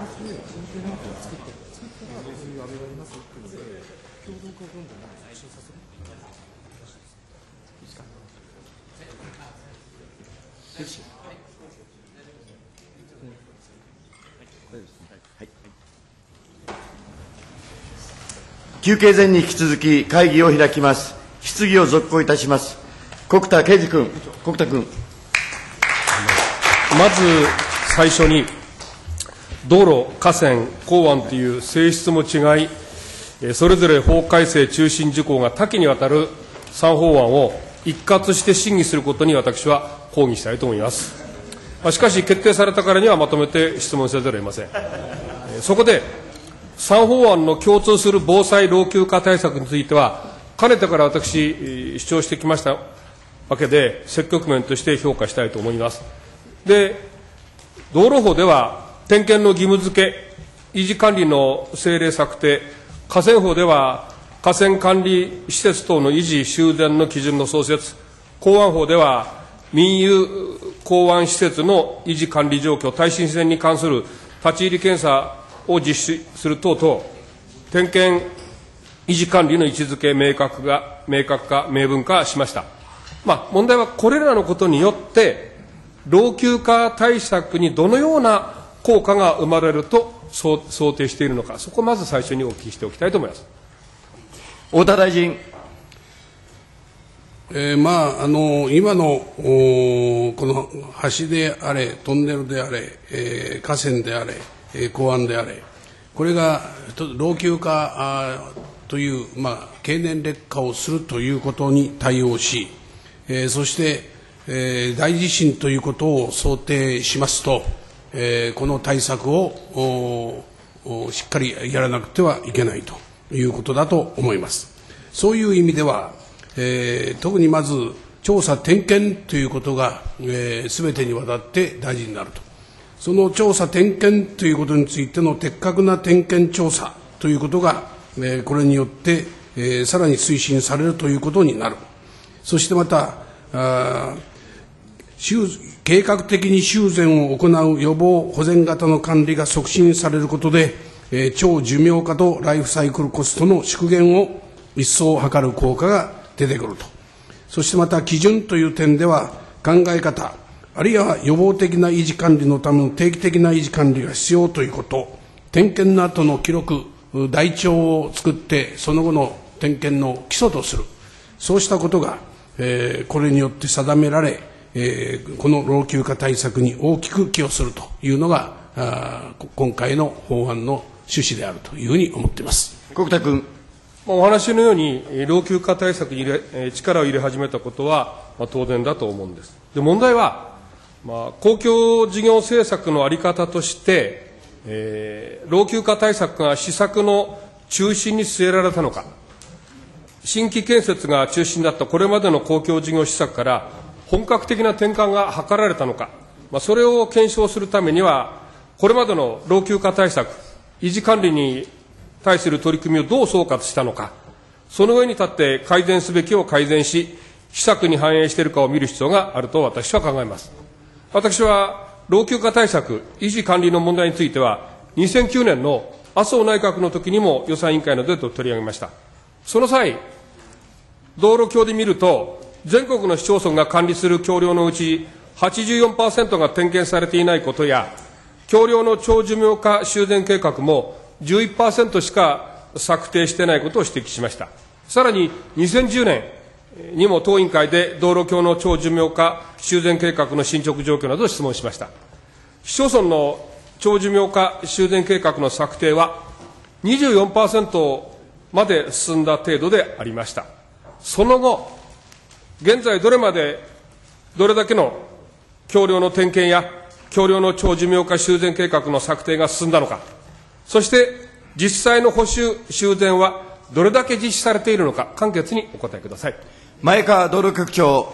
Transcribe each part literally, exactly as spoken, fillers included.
休憩前に引き続き会議を開きます。質疑を続行いたします。国田圭司君、国田君。 まず最初に、道路、河川、港湾という性質も違い、それぞれ法改正中心事項が多岐にわたるさん法案を一括して審議することに私は抗議したいと思います。しかし、決定されたからにはまとめて質問せざるを得ません。そこで、さん法案の共通する防災老朽化対策については、かねてから私、主張してきましたわけで、積極面として評価したいと思います。で、道路法では、点検の義務付け、維持管理の政令策定、河川法では、河川管理施設等の維持修繕の基準の創設、港湾法では、民有港湾施設の維持管理状況、耐震線に関する立ち入り検査を実施する等々、点検維持管理の位置づけ明確が、明確化、明文化しました。まあ、問題はこれらのことによって、老朽化対策にどのような効果が生まれると想定しているのか、そこをまず最初にお聞きしておきたいと思います。 太田大臣。 えーまあ、あの今のこの橋であれ、トンネルであれ、えー、河川であれ、えー、港湾であれ、これが老朽化という、まあ、経年劣化をするということに対応し、えー、そして、えー、大地震ということを想定しますと、えー、この対策をしっかりやらなくてはいけないということだと思います。そういう意味では、えー、特にまず調査点検ということがすべ、えー、てにわたって大事になると。その調査点検ということについての的確な点検調査ということが、えー、これによって、えー、さらに推進されるということになる。そしてまた、あ計画的に修繕を行う予防保全型の管理が促進されることで、えー、超寿命化とライフサイクルコストの縮減を一層図る効果が出てくると。そしてまた基準という点では、考え方、あるいは予防的な維持管理のための定期的な維持管理が必要ということ、点検の後の記録、台帳を作って、その後の点検の基礎とする、そうしたことが、えー、これによって定められ、えー、この老朽化対策に大きく寄与するというのが、あ今回の法案の趣旨であるというふうに思っています。 国田君。 お話のように、老朽化対策に入れ力を入れ始めたことは、まあ、当然だと思うんです。で、問題は、まあ、公共事業政策の在り方として、えー、老朽化対策が施策の中心に据えられたのか、新規建設が中心だったこれまでの公共事業施策から本格的な転換が図られたのか、まあ、それを検証するためには、これまでの老朽化対策、維持管理に対する取り組みをどう総括したのか、その上に立って改善すべきを改善し、施策に反映しているかを見る必要があると私は考えます。私は老朽化対策、維持管理の問題については、にせんきゅうねんの麻生内閣の時にも予算委員会などで取り上げました。その際、道路橋で見ると、全国の市町村が管理する橋梁のうち はちじゅうよんパーセント が点検されていないことや、橋梁の長寿命化修繕計画も じゅういちパーセント しか策定していないことを指摘しました。さらににせんじゅうねんにも当委員会で道路橋の長寿命化修繕計画の進捗状況などを質問しました。市町村の長寿命化修繕計画の策定は にじゅうよんパーセント まで進んだ程度でありました。その後、現在どれまで、どれだけの橋梁の点検や橋梁の長寿命化修繕計画の策定が進んだのか、そして実際の補修、修繕はどれだけ実施されているのか、簡潔にお答えください。 前川道路局長。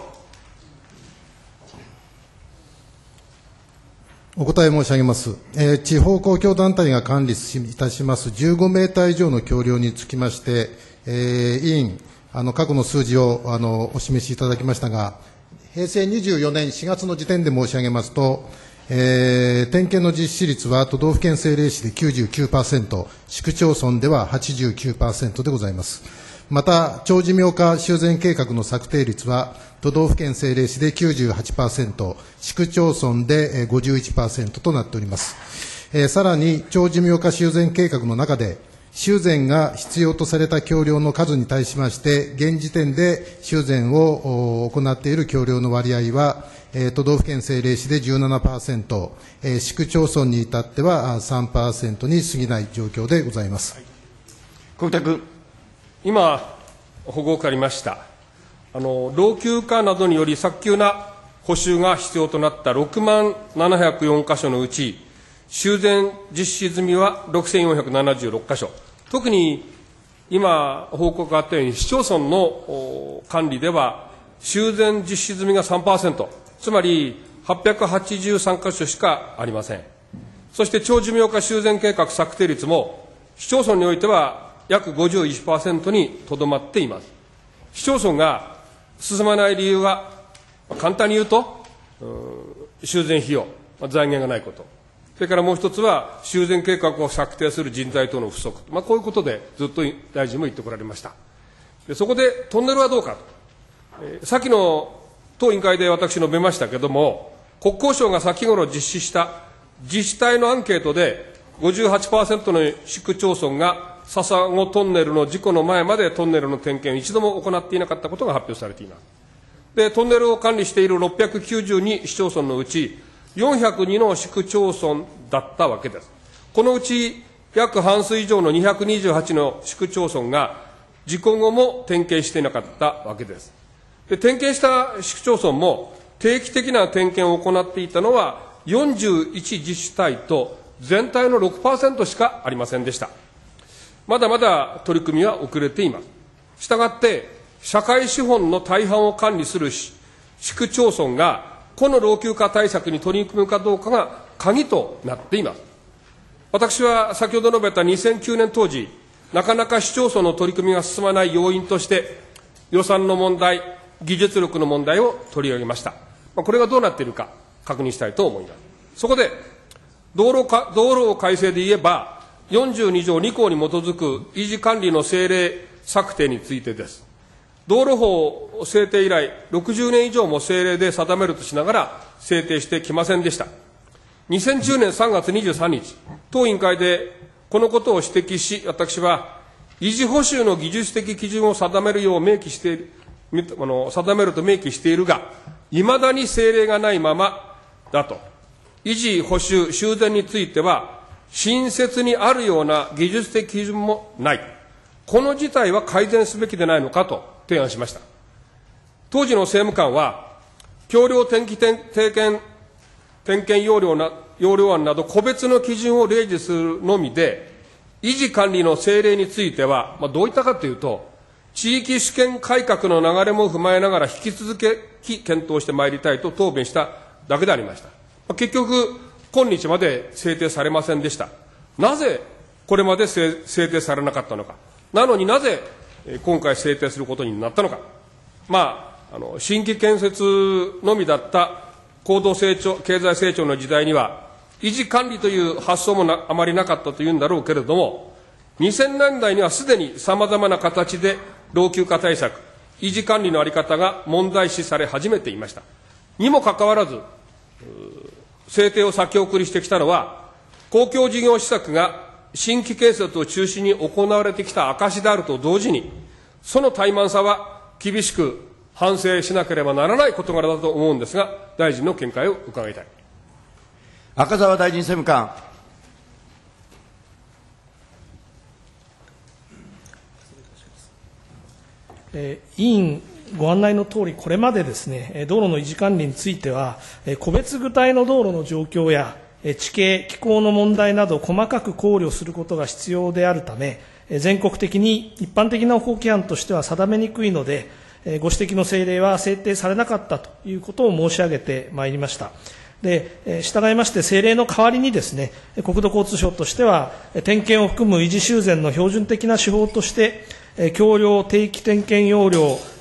お答え申し上げます。えー、地方公共団体が管理いたしますじゅうごメーター以上の橋梁につきまして、えー、委員、あの過去の数字をあのお示しいただきましたが、へいせいにじゅうよねんしがつの時点で申し上げますと、 えー、点検の実施率は都道府県政令市で きゅうじゅうきゅうパーセント、市区町村では はちじゅうきゅうパーセント でございます。また、長寿命化修繕計画の策定率は、都道府県政令市で きゅうじゅうはちパーセント、市区町村で ごじゅういちパーセント となっております。えー、さらに、長寿命化修繕計画の中で、修繕が必要とされた橋梁の数に対しまして、現時点で修繕を行っている橋梁の割合は、えー、都道府県政令市で じゅうななパーセント、えー、市区町村に至っては さんパーセント に過ぎない状況でございます。はい、 国田君。 今、保護がありました。あの、老朽化などにより早急な補修が必要となったろくまんななひゃくよんかしょのうち、修繕実施済みはろくせんよんひゃくななじゅうろっかしょ。特に今、報告があったように、市町村の管理では、修繕実施済みが さんパーセント、つまりはっぴゃくはちじゅうさんかしょしかありません。そして長寿命化修繕計画策定率も、市町村においては約 ごじゅういちパーセント にとどまっています。市町村が進まない理由は、簡単に言うと、う修繕費用、財源がないこと。それからもう一つは、修繕計画を策定する人材等の不足。まあ、こういうことでずっと大臣も言ってこられました。でそこでトンネルはどうかと。えー、先の当委員会で私述べましたけれども、国交省が先頃実施した自治体のアンケートで、ごじゅうはちパーセント の市区町村が笹子トンネルの事故の前までトンネルの点検を一度も行っていなかったことが発表されています。で、トンネルを管理しているろっぴゃくきゅうじゅうに市町村のうち、よんひゃくにの市区町村だったわけです。このうち約半数以上のにひゃくにじゅうはちの市区町村が事故後も点検していなかったわけです。で、点検した市区町村も定期的な点検を行っていたのはよんじゅういち自治体と全体の ろくパーセント しかありませんでした。まだまだ取り組みは遅れています。したがって、社会資本の大半を管理する市区町村がこの老朽化対策に取り組むかどうかが鍵となっています。私は先ほど述べたにせんきゅうねん当時、なかなか市町村の取り組みが進まない要因として、予算の問題、技術力の問題を取り上げました。これがどうなっているか確認したいと思います。そこで、道路か道路改正で言えば、よんじゅうにじょうにこうに基づく維持管理の政令策定についてです。道路法制定以来、ろくじゅうねん以上も政令で定めるとしながら制定してきませんでした。にせんじゅうねんさんがつにじゅうさんにち、当委員会でこのことを指摘し、私は、維持補修の技術的基準を定めるよう明記している、あの定めると明記しているが、いまだに政令がないままだと。維持補修、修繕については、新設にあるような技術的基準もない。この事態は改善すべきでないのかと提案しました。当時の政務官は、橋梁点検、点検、点検要領な、要領案など個別の基準を例示するのみで、維持管理の政令については、まあ、どういったかというと、地域主権改革の流れも踏まえながら引き続き検討してまいりたいと答弁しただけでありました。まあ、結局、今日まで制定されませんでした。なぜこれまで制定されなかったのか。なのになぜ今回制定することになったのか。まあ、あの、新規建設のみだった高度成長、経済成長の時代には、維持管理という発想もなあまりなかったというんだろうけれども、にせんねんだいにはすでにさまざまな形で老朽化対策、維持管理の在り方が問題視され始めていました。にもかかわらず、制定を先送りしてきたのは、公共事業施策が新規建設を中心に行われてきた証であると同時に、その怠慢さは厳しく反省しなければならない事柄だと思うんですが、大臣の見解を伺いたい。 赤澤大臣政務官。 えー、委員ご案内のとおり、これまでですね、道路の維持管理については、個別具体の道路の状況や地形、気候の問題など細かく考慮することが必要であるため、全国的に一般的な法規範としては定めにくいので、ご指摘の政令は制定されなかったということを申し上げてまいりました。で、従いまして政令の代わりにですね、国土交通省としては、点検を含む維持修繕の標準的な手法として、橋梁定期点検要領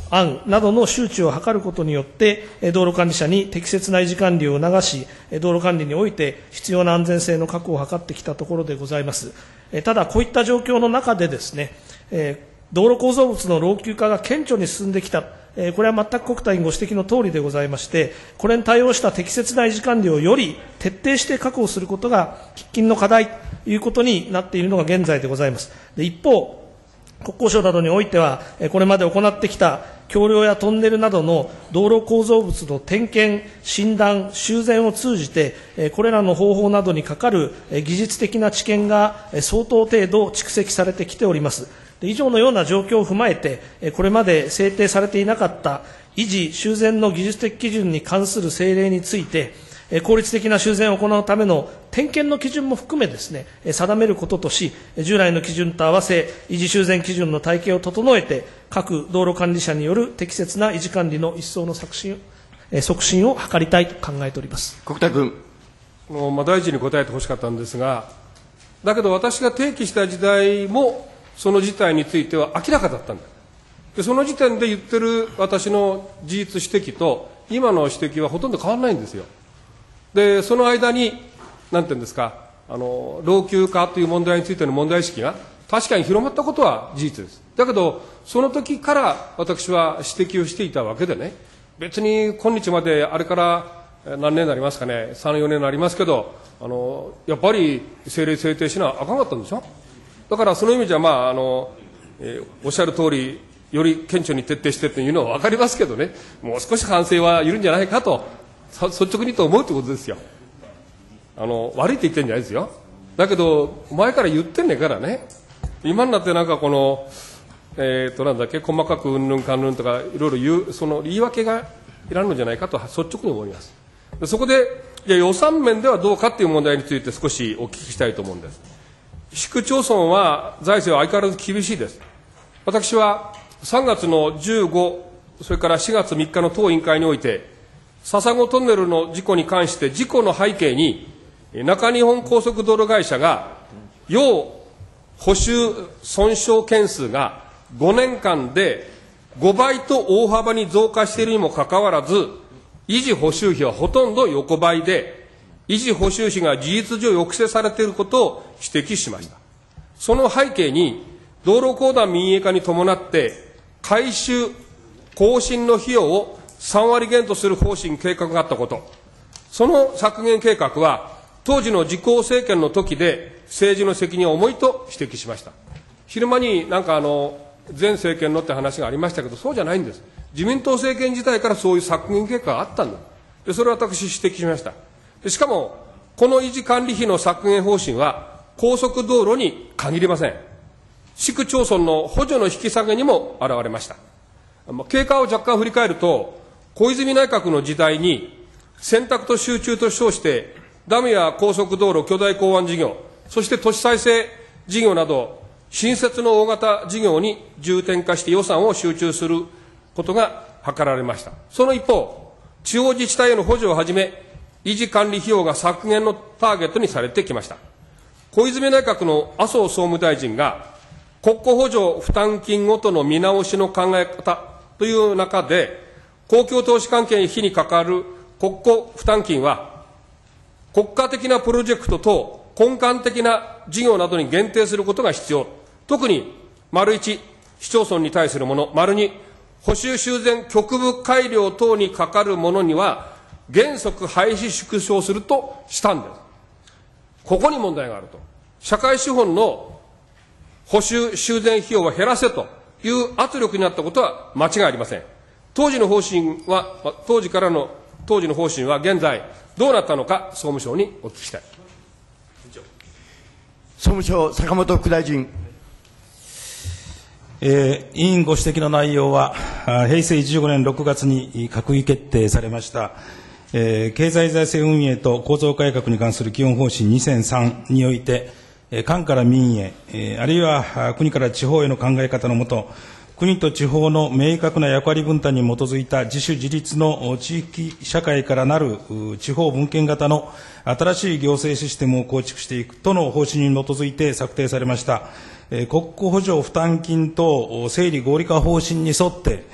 案などの周知を図ることによって、道路管理者に適切な維持管理を促し、道路管理において必要な安全性の確保を図ってきたところでございます。ただ、こういった状況の中でですね、道路構造物の老朽化が顕著に進んできた、これは全く国対委員ご指摘のとおりでございまして、これに対応した適切な維持管理をより徹底して確保することが喫緊の課題ということになっているのが現在でございます。で一方、国交省などにおいては、これまで行ってきた橋梁やトンネルなどの道路構造物の点検、診断、修繕を通じて、これらの方法などにかかる技術的な知見が相当程度蓄積されてきております。以上のような状況を踏まえて、これまで制定されていなかった維持・修繕の技術的基準に関する政令について、効率的な修繕を行うための点検の基準も含めですね、定めることとし、従来の基準と合わせ、維持修繕基準の体系を整えて、各道路管理者による適切な維持管理の一層の促進促進を図りたいと考えております。 国田君。 まあ、大臣に答えてほしかったんですが、だけど私が提起した時代も、その事態については明らかだったんだ。でその時点で言ってる私の事実指摘と、今の指摘はほとんど変わらないんですよ。で、その間に、なんていうんですか、あの、老朽化という問題についての問題意識が確かに広まったことは事実です。だけど、その時から私は指摘をしていたわけでね、別に今日まであれから何年になりますかね、さん、よねんになりますけど、あの、やっぱり政令制定しなあかんかったんでしょ。だからその意味じゃ、まあ、あの、えー、おっしゃる通り、より顕著に徹底してというのは分かりますけどね、もう少し反省はいるんじゃないかと、率直にと思うということですよ。あの、悪いって言ってるんじゃないですよ。だけど、前から言ってんねんからね、今になってなんかこの、えーと、なんだっけ、細かくうんぬんかんぬんとか、いろいろ言う、その言い訳がいらんのじゃないかと率直に思います。でそこで、いや予算面ではどうかっていう問題について少しお聞きしたいと思うんです。市区町村は財政は相変わらず厳しいです。私はさんがつのじゅうご、それからしがつみっかの当委員会において、笹子トンネルの事故に関して事故の背景に、中日本高速道路会社が、要補修損傷件数がごねんかんでごばいと大幅に増加しているにもかかわらず、維持補修費はほとんど横ばいで、維持補修費が事実上抑制されていることを指摘しました。その背景に、道路公団民営化に伴って、改修、更新の費用をさんわり減とする方針計画があったこと。その削減計画は、当時の自公政権の時で政治の責任は重いと指摘しました。昼間になんかあの、前政権のって話がありましたけど、そうじゃないんです。自民党政権時代からそういう削減計画があったんだ。で、それを私指摘しました。でしかも、この維持管理費の削減方針は、高速道路に限りません。市区町村の補助の引き下げにも現れました。経過を若干振り返ると、小泉内閣の時代に、選択と集中と称して、ダムや高速道路、巨大港湾事業、そして都市再生事業など、新設の大型事業に重点化して予算を集中することが図られました。その一方、地方自治体への補助をはじめ、維持管理費用が削減のターゲットにされてきました。小泉内閣の麻生総務大臣が、国庫補助負担金ごとの見直しの考え方という中で、公共投資関係費にかかる国庫負担金は、国家的なプロジェクト等根幹的な事業などに限定することが必要。特に、丸一、市町村に対するもの、丸二、補修修繕局部改良等にかかるものには、原則廃止縮小するとしたんです。ここに問題があると。社会資本の補修修繕費用を減らせという圧力になったことは間違いありません。当時の方針は、当時からの、当時の方針は現在どうなったのか、総務省にお聞きしたい。 総務省、坂本副大臣。 えー、委員ご指摘の内容は、平成じゅうごねんろくがつに閣議決定されました、えー、経済財政運営と構造改革に関する基本方針にせんさんにおいて、えー、官から民へ、えー、あるいは国から地方への考え方のもと、国と地方の明確な役割分担に基づいた自主自立の地域社会からなる地方分権型の新しい行政システムを構築していくとの方針に基づいて策定されました、えー、国庫補助負担金等整理合理化方針に沿って、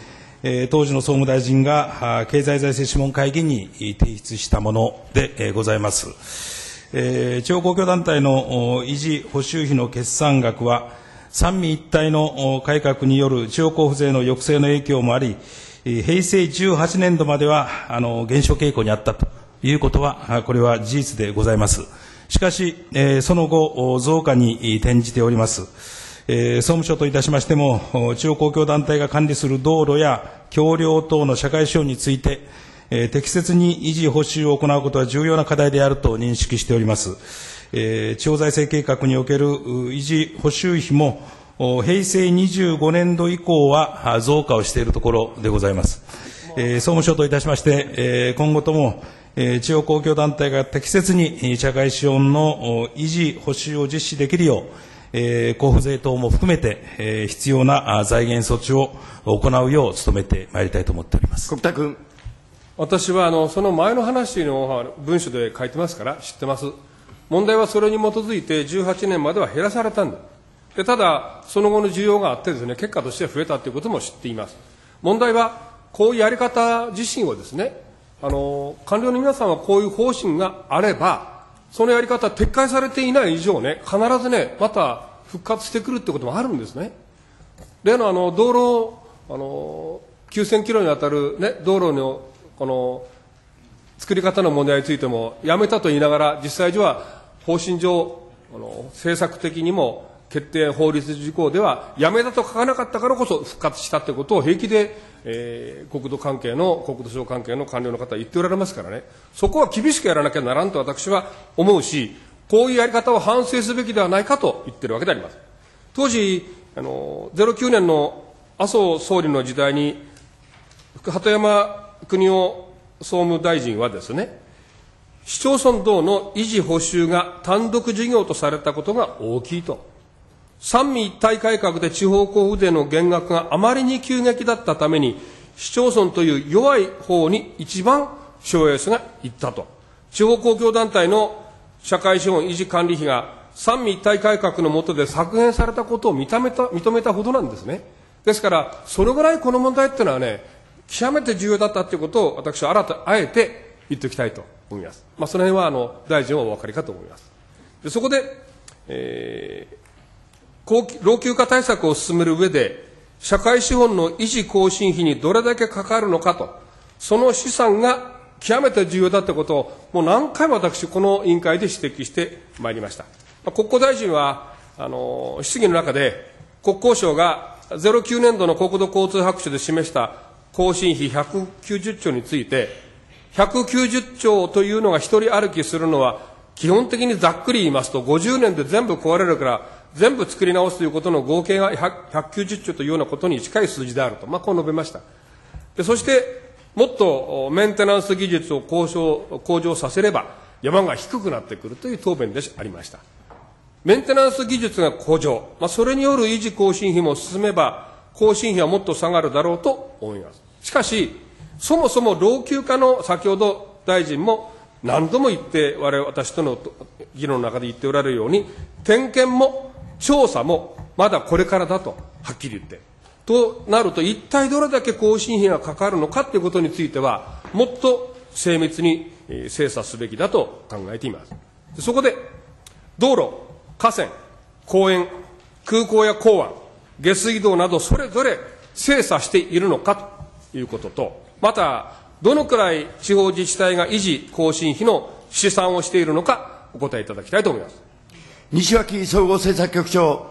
えー、当時の総務大臣が経済財政諮問会議に提出したもので、えー、ございます。えー、地方公共団体の維持補修費の決算額は、三位一体の改革による地方交付税の抑制の影響もあり、平成じゅうはちねんどまではあの減少傾向にあったということは、これは事実でございます。しかし、えー、その後、増加に転じております。えー、総務省といたしましても、地方公共団体が管理する道路や橋梁等の社会資本について、えー、適切に維持補修を行うことは重要な課題であると認識しております。えー、地方財政計画における維持補修費も、平成にじゅうごねんど以降は増加をしているところでございます。えー、総務省といたしまして、えー、今後とも、えー、地方公共団体が適切に社会資本の維持補修を実施できるよう、えー、交付税等も含めて、えー、必要な財源措置を行うよう努めてまいりたいと思っております。 国田君。 私はあのその前の話というのを文書で書いてますから知ってます。問題はそれに基づいてじゅうはちねんまでは減らされたんだ。でただ、その後の需要があってですね、結果として増えたということも知っています。問題は、こういうやり方自身をですね、あの、官僚の皆さんはこういう方針があれば、そのやり方撤回されていない以上ね、必ずね、また復活してくるってこともあるんですね。例のあの、道路、あの、きゅうせんキロにわたるね、道路の、この、作り方の問題についても、やめたと言いながら、実際上は、方針上、あの政策的にも決定法律事項ではやめたと書かなかったからこそ復活したということを平気で、えー、国土関係の国土省関係の官僚の方は言っておられますからね、そこは厳しくやらなきゃならんと私は思うし、こういうやり方を反省すべきではないかと言ってるわけであります。当時あのゼロきゅうねんの麻生総理の時代に鳩山邦夫総務大臣はですね、市町村等の維持補修が単独事業とされたことが大きいと。三位一体改革で地方交付税の減額があまりに急激だったために、市町村という弱い方に一番省エスがいったと。地方公共団体の社会資本維持管理費が三位一体改革の下で削減されたことを認めた、認めたほどなんですね。ですから、それぐらいこの問題っていうのはね、極めて重要だったということを私は新たあえて言っておきたいと思います。まあ、その辺はあの大臣はお分かりかと思います。でそこで、えー、老朽化対策を進める上で、社会資本の維持更新費にどれだけかかるのかと、その試算が極めて重要だということを、もう何回も私、この委員会で指摘してまいりました。まあ、国交大臣は、あの質疑の中で、国交省がゼロきゅうねんどの国土交通白書で示した更新費ひゃくきゅうじゅっちょうについて、ひゃくきゅうじゅっちょうというのが一人歩きするのは、基本的にざっくり言いますと、ごじゅうねんで全部壊れるから、全部作り直すということの合計がひゃくきゅうじゅっちょうというようなことに近い数字であると、まあ、こう述べました。でそして、もっとメンテナンス技術を向上、向上させれば、山が低くなってくるという答弁でありました。メンテナンス技術が向上、まあ、それによる維持更新費も進めば、更新費はもっと下がるだろうと思います。しかし、そもそも老朽化の先ほど大臣も何度も言って、我々私との議論の中で言っておられるように、点検も調査もまだこれからだと、はっきり言って。となると、一体どれだけ更新費がかかるのかということについては、もっと精密に精査すべきだと考えています。そこで、道路、河川、公園、空港や港湾、下水道などそれぞれ精査しているのかということと、また、どのくらい地方自治体が維持更新費の試算をしているのか、お答えいただきたいと思います。 西脇総合政策局長。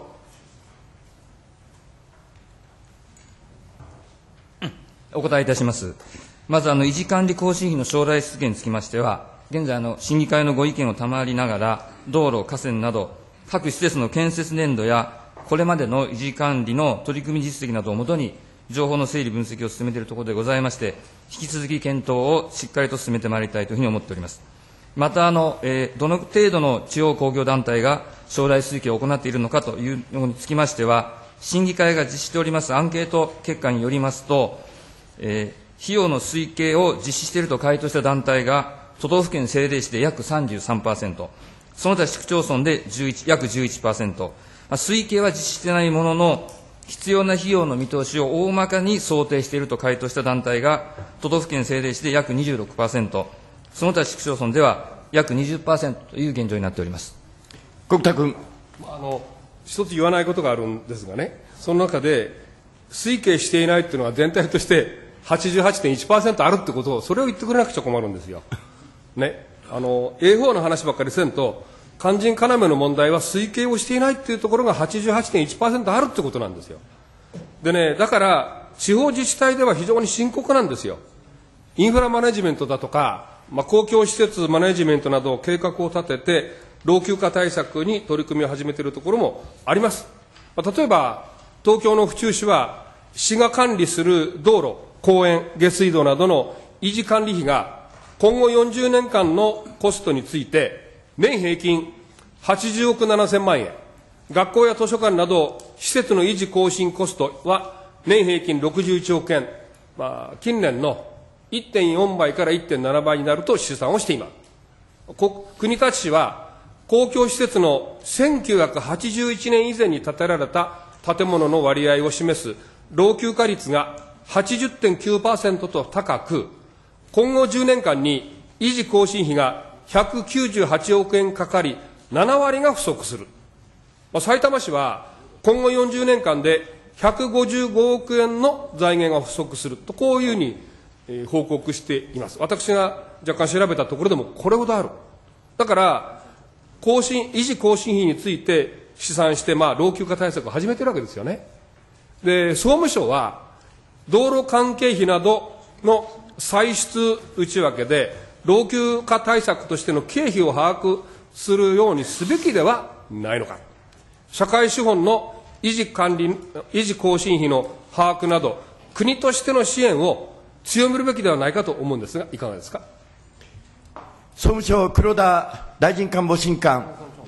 お答えいたします。まず、あの維持管理更新費の将来出現につきましては、現在あの、審議会のご意見を賜りながら、道路、河川など、各施設の建設年度や、これまでの維持管理の取り組み実績などをもとに、情報の整理分析を進めているところでございまして、引き続き検討をしっかりと進めてまいりたいというふうに思っております。また、あの、えー、どの程度の地方公共団体が将来推計を行っているのかというのにつきましては、審議会が実施しておりますアンケート結果によりますと、えー、費用の推計を実施していると回答した団体が、都道府県政令市で約 さんじゅうさんパーセント、その他市区町村でじゅういち約 じゅういちパーセント、推計は実施していないものの、 必要な費用の見通しを大まかに想定していると回答した団体が、都道府県政令市で約 にじゅうろくパーセント、その他市区町村では約 にじゅっパーセント という現状になっております。 国田君。 あの一つ言わないことがあるんですがね、その中で、推計していないというのは全体として はちじゅうはちてんいちパーセント あるってことを、それを言ってくれなくちゃ困るんですよ。ね、あの エーフォー の話ばっかりせんと、肝心要の問題は推計をしていないっていうところが はちじゅうはちてんいちパーセント あるってことなんですよ。でね、だから地方自治体では非常に深刻なんですよ。インフラマネジメントだとか、まあ、公共施設マネジメントなど計画を立てて、老朽化対策に取り組みを始めているところもあります。まあ、例えば、東京の府中市は、市が管理する道路、公園、下水道などの維持管理費が、今後よんじゅうねんかんのコストについて、年平均はちじゅうおくななせんまんえん、学校や図書館など施設の維持更新コストは年平均ろくじゅういちおくえん、まあ、近年の いってんよんばいから いってんななばいになると試算をしています。国立市は公共施設のせんきゅうひゃくはちじゅういちねん以前に建てられた建物の割合を示す老朽化率が はちじゅってんきゅうパーセント と高く、今後じゅうねんかんに維持更新費がひゃくきゅうじゅうはちおくえんかかり、ななわりが不足する。まあ、埼玉市は今後よんじゅうねんかんでひゃくごじゅうごおくえんの財源が不足すると、こういうふうに、えー、報告しています。私が若干調べたところでもこれほどある。だから、更新、維持更新費について試算して、まあ、老朽化対策を始めているわけですよね。で、総務省は、道路関係費などの歳出内訳で、老朽化対策としての経費を把握するようにすべきではないのか。社会資本の維持管理、維持更新費の把握など、国としての支援を強めるべきではないかと思うんですが、いかがですか。 総務省、黒田大臣官房審官。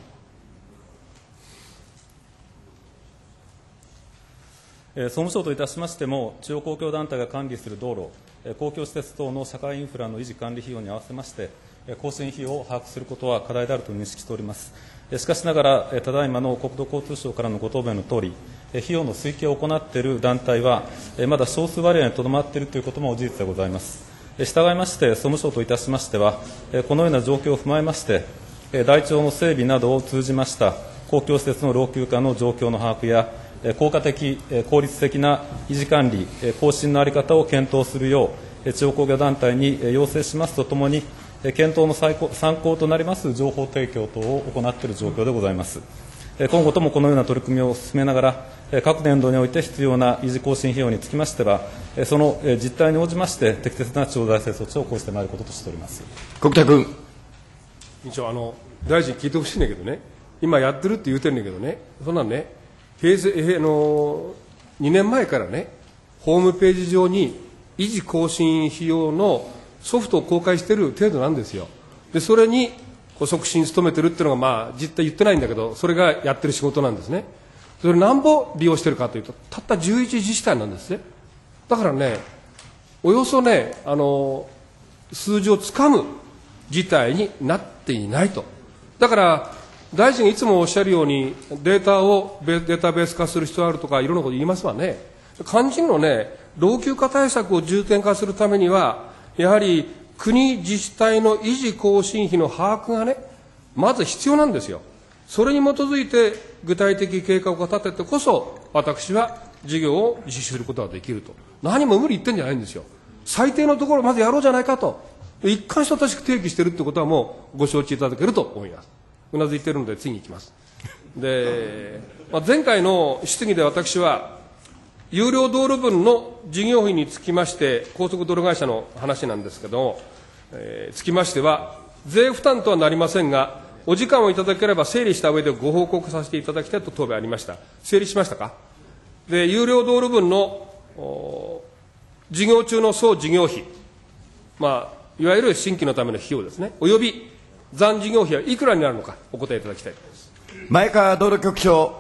総務省といたしましても、地方公共団体が管理する道路、公共施設等の社会インフラの維持管理費用に合わせまして、更新費用を把握することは課題であると認識しております。しかしながら、ただいまの国土交通省からのご答弁のとおり、費用の推計を行っている団体は、まだ少数割合にとどまっているということも事実でございます。従いまして、総務省といたしましては、このような状況を踏まえまして、台帳の整備などを通じました公共施設の老朽化の状況の把握や、効果的、効率的な維持管理、更新の在り方を検討するよう、地方公共団体に要請しますとともに、検討の参考となります情報提供等を行っている状況でございます。今後ともこのような取り組みを進めながら、各年度において必要な維持更新費用につきましては、その実態に応じまして、適切な地方財政措置を講じてまいることとしております。 国田君。 委員長、あの大臣聞いてほしいんだけどね、今やってるって言うてるんだけどね、そんなんね、平成あのにねんまえからね、ホームページ上に維持更新費用のソフトを公開している程度なんですよ。で、それに促進に努めてるっていうのが、まあ、実態言ってないんだけど、それがやってる仕事なんですね。それ何本利用してるかというと、たったじゅういち自治体なんですね。だからね、およそね、あの、数字をつかむ事態になっていないと。だから、大臣がいつもおっしゃるように、データをデータベース化する必要があるとか、いろんなこと言いますわね。肝心のね、老朽化対策を重点化するためには、やはり国自治体の維持更新費の把握がね、まず必要なんですよ。それに基づいて具体的計画を立ててこそ、私は事業を実施することができると。何も無理言ってんじゃないんですよ。最低のところまずやろうじゃないかと。一貫して私提起しているということはもうご承知いただけると思います。うなずいているので次に行きます。で、まあ、前回の質疑で私は、有料道路分の事業費につきまして、高速道路会社の話なんですけども、えー、つきましては、税負担とはなりませんが、お時間をいただければ整理した上でご報告させていただきたいと答弁ありました。整理しましたか。で、有料道路分の事業中の総事業費、まあ、いわゆる新規のための費用ですね、および残事業費はいくらになるのか、お答えいただきたいと思います。 前川道路局長。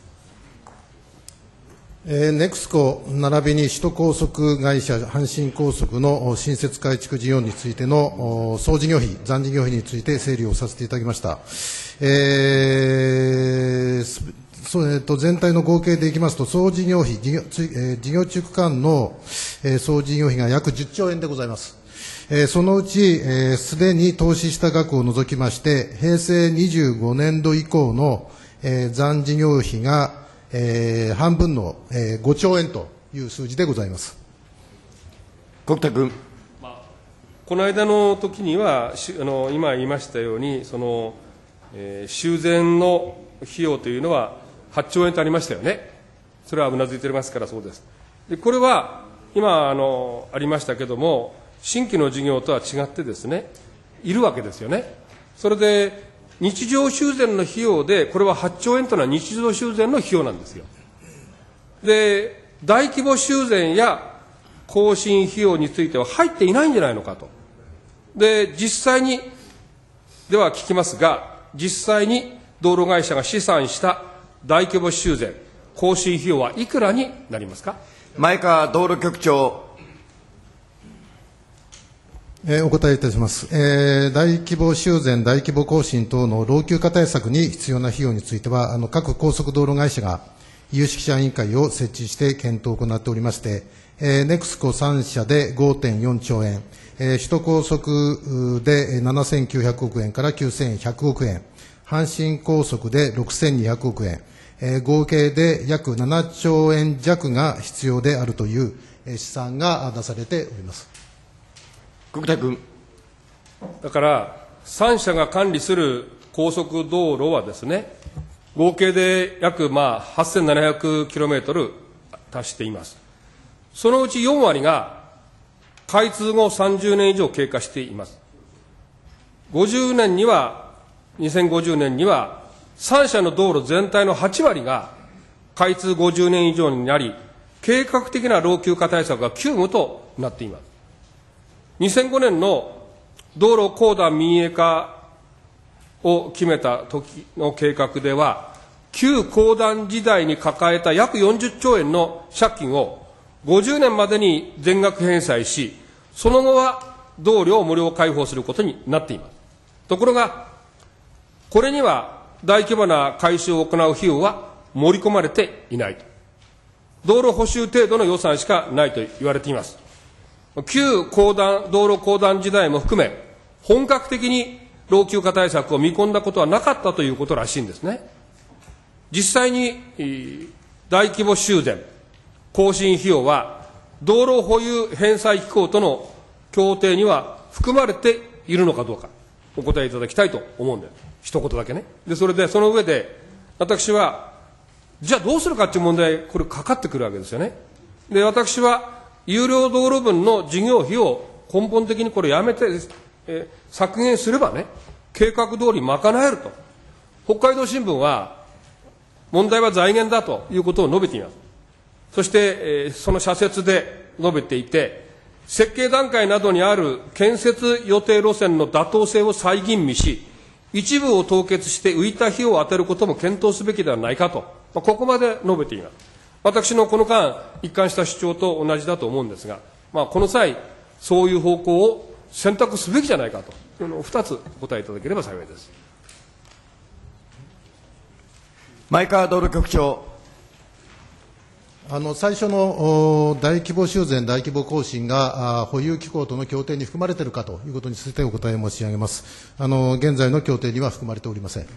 えー、ネクスコ並びに首都高速会社阪神高速の新設改築事業についての総事業費、残事業費について整理をさせていただきました。えー、 そうえー、と全体の合計でいきますと、総事業費、事業,、えー、事業中区間の、えー、総事業費が約じゅっちょうえんでございます。えー、そのうち、すで、えー、に投資した額を除きまして、へいせいにじゅうごねんど以降の、えー、残事業費が、えー、半分の、えー、ごちょうえんという数字でございます。 国田君。 この間の時には、あの今言いましたように、その、えー、修繕の費用というのははっちょうえんとありましたよね。それはうなずいておりますからそうです。でこれは今あのありましたけれども、新規の事業とは違ってですね、いるわけですよね。それで日常修繕の費用で、これははっちょうえんというのは日常修繕の費用なんですよ。で、大規模修繕や更新費用については入っていないんじゃないのかと。で、実際に、では聞きますが、実際に道路会社が試算した大規模修繕、更新費用はいくらになりますか。 前川道路局長。 えー、お答えいたします、えー。大規模修繕、大規模更新等の老朽化対策に必要な費用については、あの各高速道路会社が有識者委員会を設置して検討を行っておりまして、えー、ネクスコさん社で ごてんよんちょうえん、えー、首都高速でななせんきゅうひゃくおくえんからきゅうせんひゃくおくえん、阪神高速でろくせんにひゃくおくえん、えー、合計で約ななちょうえん弱が必要であるという、えー、試算が出されております。 国田君。 だからさん社が管理する高速道路はですね、合計で約まあはっせんななひゃくキロメートル達しています。そのうちよんわりが開通後さんじゅうねん以上経過しています。ごじゅうねんには、にせんごじゅうねんにはさん社の道路全体のはちわりが開通ごじゅうねん以上になり、計画的な老朽化対策が急務となっています。にせんごねんの道路公団民営化を決めた時の計画では、旧公団時代に抱えた約よんじゅっちょうえんの借金をごじゅうねんまでに全額返済し、その後は道路を無料開放することになっています。ところが、これには大規模な改修を行う費用は盛り込まれていないと。道路補修程度の予算しかないと言われています。旧公団、道路公団時代も含め、本格的に老朽化対策を見込んだことはなかったということらしいんですね。実際に大規模修繕、更新費用は道路保有返済機構との協定には含まれているのかどうか、お答えいただきたいと思うんです。一言だけね。で、それで、その上で、私は、じゃあどうするかという問題、これかかってくるわけですよね。で、私は、有料道路分の事業費を根本的にこれやめて、えー、削減すればね、計画通り賄えると。北海道新聞は、問題は財源だということを述べています。そして、えー、その社説で述べていて、設計段階などにある建設予定路線の妥当性を再吟味し、一部を凍結して浮いた費用を充てることも検討すべきではないかと、まあ、ここまで述べています。私のこの間、一貫した主張と同じだと思うんですが、まあ、この際、そういう方向を選択すべきじゃないかというのをふたつお答えいただければ幸いです。 前川道路局長。 あの最初の大規模修繕、大規模更新が保有機構との協定に含まれているかということについてお答え申し上げます。あの現在の協定には含まれておりません。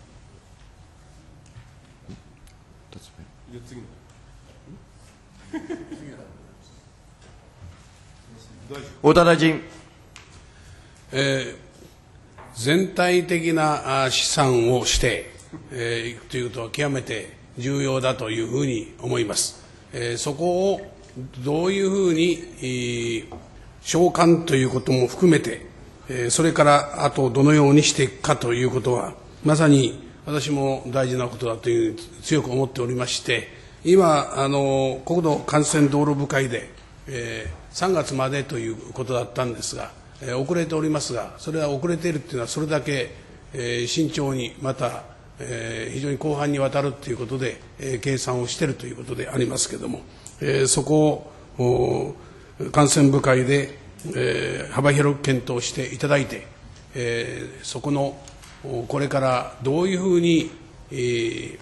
太田大臣。 えー、全体的な試算をしてえー、ということは極めて重要だというふうに思います。えー、そこをどういうふうに、えー、償還ということも含めて、えー、それからあとどのようにしていくかということはまさに私も大事なことだという強く思っておりまして、今あの国土幹線道路部会で、えー、さんがつまでということだったんですが、えー、遅れておりますが、それは遅れているというのはそれだけ、えー、慎重にまたえー、非常に広範にわたるということで、えー、計算をしているということでありますけれども、えー、そこを幹線部会で、えー、幅広く検討していただいて、えー、そこのこれからどういうふうに、えー、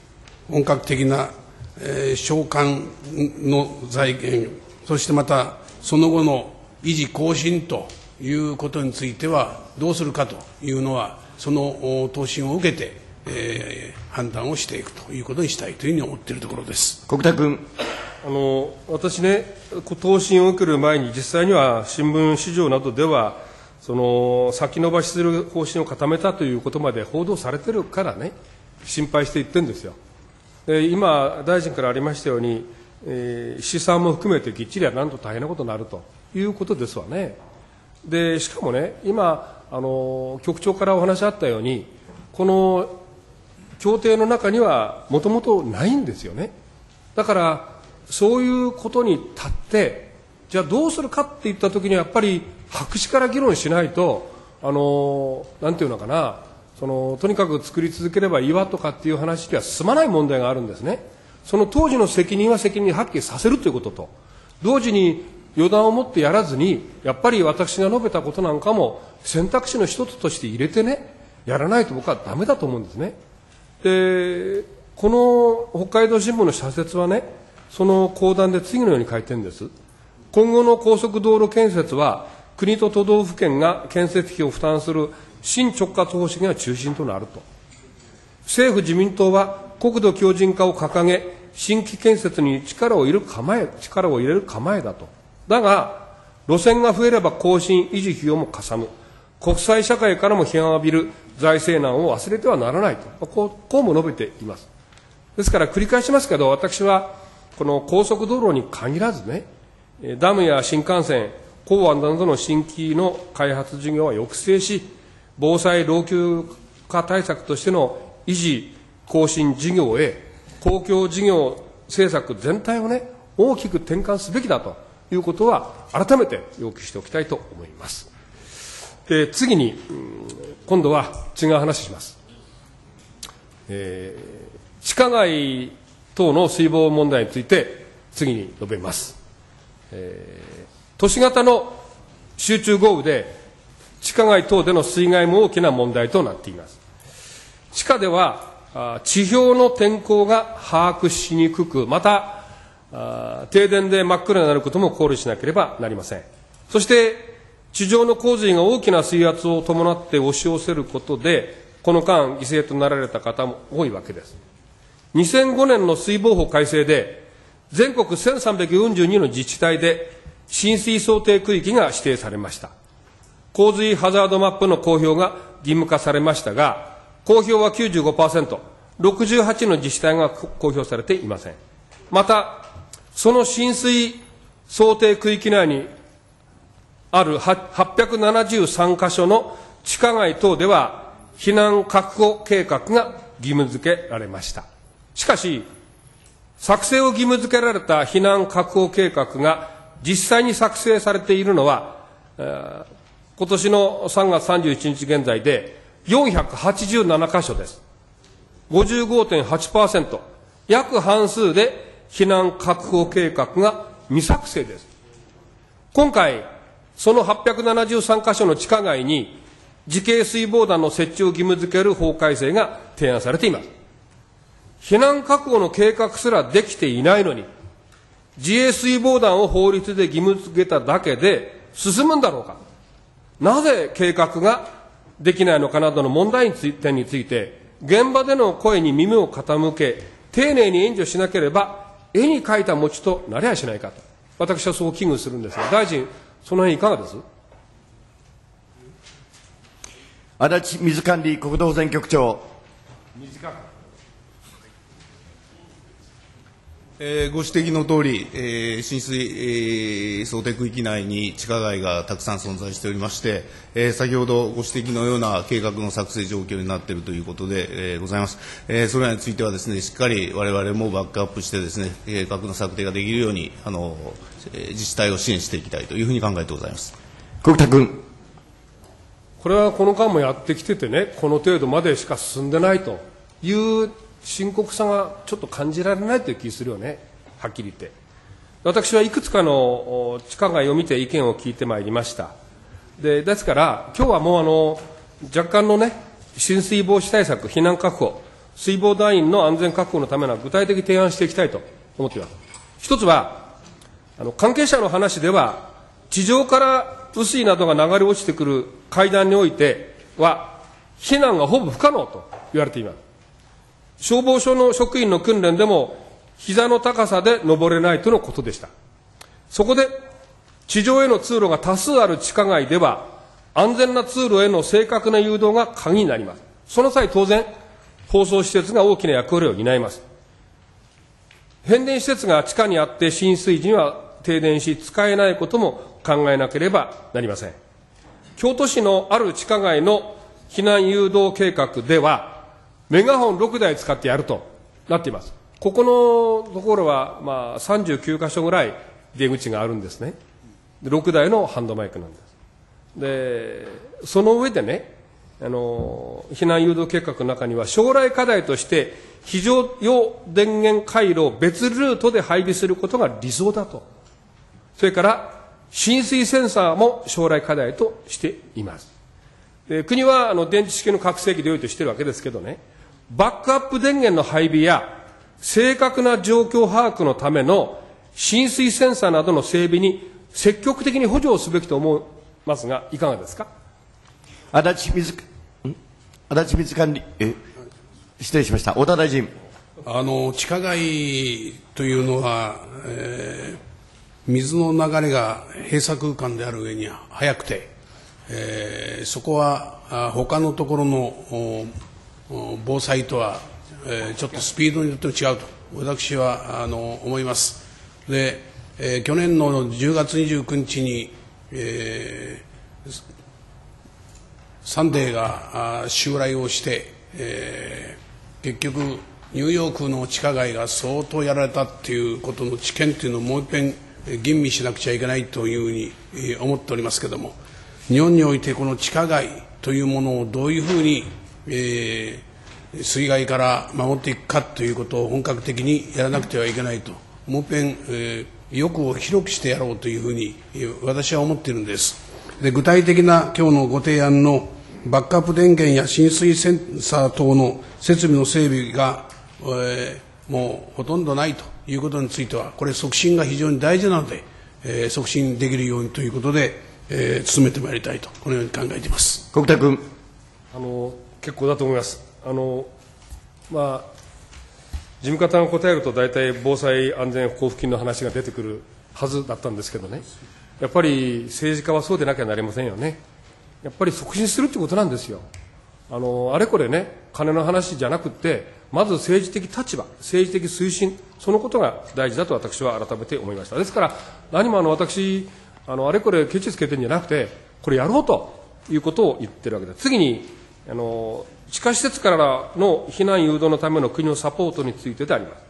本格的な、えー、償還の財源、そしてまたその後の維持更新ということについてはどうするかというのは、その答申を受けて、えー、判断をしていくということにしたいというふうに思っているところです。 国田君。 あの私ね、答申を受ける前に、実際には新聞市場などでは、その先延ばしする方針を固めたということまで報道されてるからね、心配して言ってるんですよ。で今、大臣からありましたように、えー、試算も含めてきっちりやらんと大変なことになるということですわね。でしかもね、今あの、局長からお話あったように、この協定の中にはもともとないんですよね。だからそういうことに立って、じゃあどうするかっていったときには、やっぱり白紙から議論しないと、あのなんていうのかな、そのとにかく作り続ければいいわとかっていう話では進まない問題があるんですね。その当時の責任は責任にはっきりさせるということと、同時に予断を持ってやらずに、やっぱり私が述べたことなんかも選択肢の一つとして入れてね、やらないと僕はダメだと思うんですね。で、この北海道新聞の社説はね、その講談で次のように書いてるんです。今後の高速道路建設は、国と都道府県が建設費を負担する新直轄方針が中心となると。政府自民党は国土強靭化を掲げ、新規建設に力を入れる構え、力を入れる構えだと。だが、路線が増えれば更新、維持費用もかさむ。国際社会からも批判を浴びる財政難を忘れてはならないと。こう、こうも述べています。ですから繰り返しますけど、私はこの高速道路に限らずね、ダムや新幹線、港湾などの新規の開発事業は抑制し、防災老朽化対策としての維持更新事業へ、公共事業政策全体をね、大きく転換すべきだということは、改めて要求しておきたいと思います。で、次に、今度は違う話します。えー、地下街等の水防問題について、次に述べます。えー、都市型の集中豪雨で、地下街等での水害も大きな問題となっています。地下では、地表の天候が把握しにくく、また、停電で真っ暗になることも考慮しなければなりません。そして、地上の洪水が大きな水圧を伴って押し寄せることで、この間、犠牲となられた方も多いわけです。にせんごねんの水防法改正で、全国せんさんびゃくよんじゅうにの自治体で浸水想定区域が指定されました。洪水ハザードマップの公表が義務化されましたが、公表は きゅうじゅうごパーセント、ろくじゅうはちの自治体が公表されていません。また、その浸水想定区域内にあるはっぴゃくななじゅうさんか所の地下街等では、避難確保計画が義務付けられました。しかし、作成を義務付けられた避難確保計画が実際に作成されているのは、えー、今年のさんがつさんじゅういちにち現在でよんひゃくはちじゅうななか所です。ごじゅうごてんはちパーセント、約半数で避難確保計画が未作成です。今回、そのはっぴゃくななじゅうさんか所の地下街に自警水防団の設置を義務付ける法改正が提案されています。避難確保の計画すらできていないのに、自衛水防団を法律で義務付けただけで進むんだろうか。なぜ計画ができないのかなどの問題点について、現場での声に耳を傾け、丁寧に援助しなければ、絵に描いた餅となりゃしないかと。私はそう危惧するんですが、大臣、その辺いかがです？ 足立水管理国土保全局長。 短く。えー、ご指摘のとおり、えー、浸水、えー、想定区域内に地下街がたくさん存在しておりまして、えー、先ほどご指摘のような計画の作成状況になっているということで、えー、ございます。えー、それらについてはですね、しっかり我々もバックアップしてですね、計画の策定ができるように、あの、自治体を支援していきたいというふうに考えてございます。 国田君。 これはこの間もやってきててね、この程度までしか進んでないという深刻さがちょっと感じられないという気がするよね、はっきり言って。私はいくつかの地下街を見て意見を聞いてまいりました。でですから、今日はもうあの若干のね、浸水防止対策、避難確保、 水防団員の安全確保のための具体的提案していきたいと思っています。一つは、あの関係者の話では、地上から雨水などが流れ落ちてくる階段においては、避難がほぼ不可能と言われています。消防署の職員の訓練でも、膝の高さで登れないとのことでした。そこで、地上への通路が多数ある地下街では、安全な通路への正確な誘導が鍵になります。その際、当然、放送施設が大きな役割を担います。変電施設が地下にあって浸水時には停電し使えないことも考えなければなりません。京都市のある地下街の避難誘導計画では、メガホンろくだい使ってやるとなっています。ここのところは、まあ、さんじゅうきゅうかしょぐらい出口があるんですね。ろくだいのハンドマイクなんです。で、その上でね、あの避難誘導計画の中には将来課題として非常用電源回路を別ルートで配備することが理想だと。それから浸水センサーも将来課題としています。で、国はあの電池式の拡声器で良いとしているわけですけどね、バックアップ電源の配備や正確な状況把握のための浸水センサーなどの整備に積極的に補助をすべきと思いますが、いかがですか。 足立水足立水管理え失礼しました。小田大臣。 あの地下街というのは、えー、水の流れが閉鎖空間である上には速くて、えー、そこはあ他のところの防災とは、えー、ちょっとスピードによって違うと私はあの思います。で、えー、去年のじゅうがつにじゅうくにちに、えー、サンデーが襲来をして、えー、結局ニューヨークの地下街が相当やられたっていうことの知見というのをもう一遍吟味しなくちゃいけないというふうに思っておりますけれども、日本においてこの地下街というものをどういうふうに、えー、水害から守っていくかということを本格的にやらなくてはいけないと、もう一遍、えー、欲を広くしてやろうというふうに私は思っているんです。で、具体的な今日のご提案のバックアップ電源や浸水センサー等の設備の整備が、えー、もうほとんどないということについては、これ促進が非常に大事なので、えー、促進できるようにということで、えー、進めてまいりたいとこのように考えています。 国田君。 あの結構だと思います。あのまあ事務方が答えると大体防災安全交付金の話が出てくるはずだったんですけどね、やっぱり政治家はそうでなきゃなりませんよね。やっぱり促進するということなんですよ。あのあれこれね、金の話じゃなくて、まず政治的立場、政治的推進、そのことが大事だと私は改めて思いました。ですから何もあの私あのあれこれケチつけてるんじゃなくて、これやろうということを言ってるわけです。次にあの地下施設からの避難誘導のための国のサポートについてであります。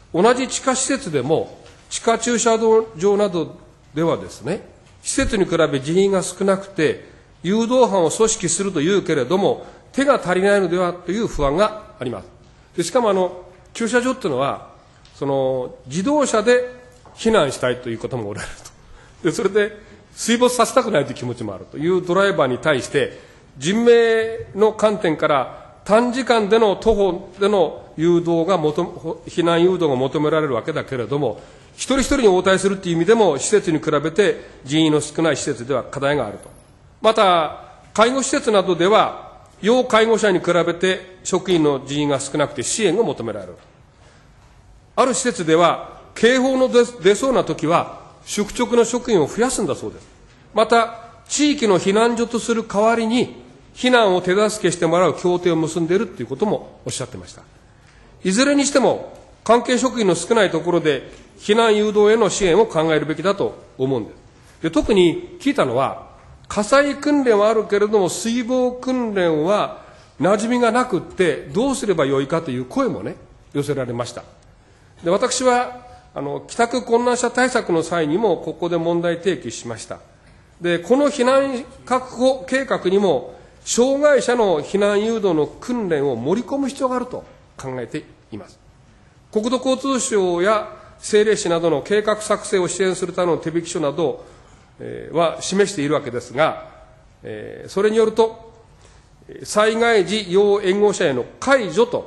同じ地下施設でも地下駐車場などではですね、施設に比べ人員が少なくて誘導班を組織するというけれども手が足りないのではという不安があります。でしかもあの駐車場というのはその自動車で避難したいという方もおられると。でそれで水没させたくないという気持ちもあるというドライバーに対して人命の観点から短時間での徒歩での誘導が求避難誘導が求められるわけだけれども、一人一人に応対するという意味でも施設に比べて人員の少ない施設では課題があると。また介護施設などでは要介護者に比べて職員の人員が少なくて支援が求められる。ある施設では警報の出そうな時は宿直の職員を増やすんだそうです。また地域の避難所とする代わりに避難を手助けしてもらう協定を結んでいるということもおっしゃってました。いずれにしても関係職員の少ないところで避難誘導への支援を考えるべきだと思うんです。で特に聞いたのは、火災訓練はあるけれども水防訓練は馴染みがなくってどうすればよいかという声もね寄せられました。で私はあの帰宅困難者対策の際にもここで問題提起しました。でこの避難確保計画にも障害者の避難誘導の訓練を盛り込む必要があると考えています。国土交通省や政令市などの計画作成を支援するための手引き書などは示しているわけですが、それによると災害時要援護者への介助と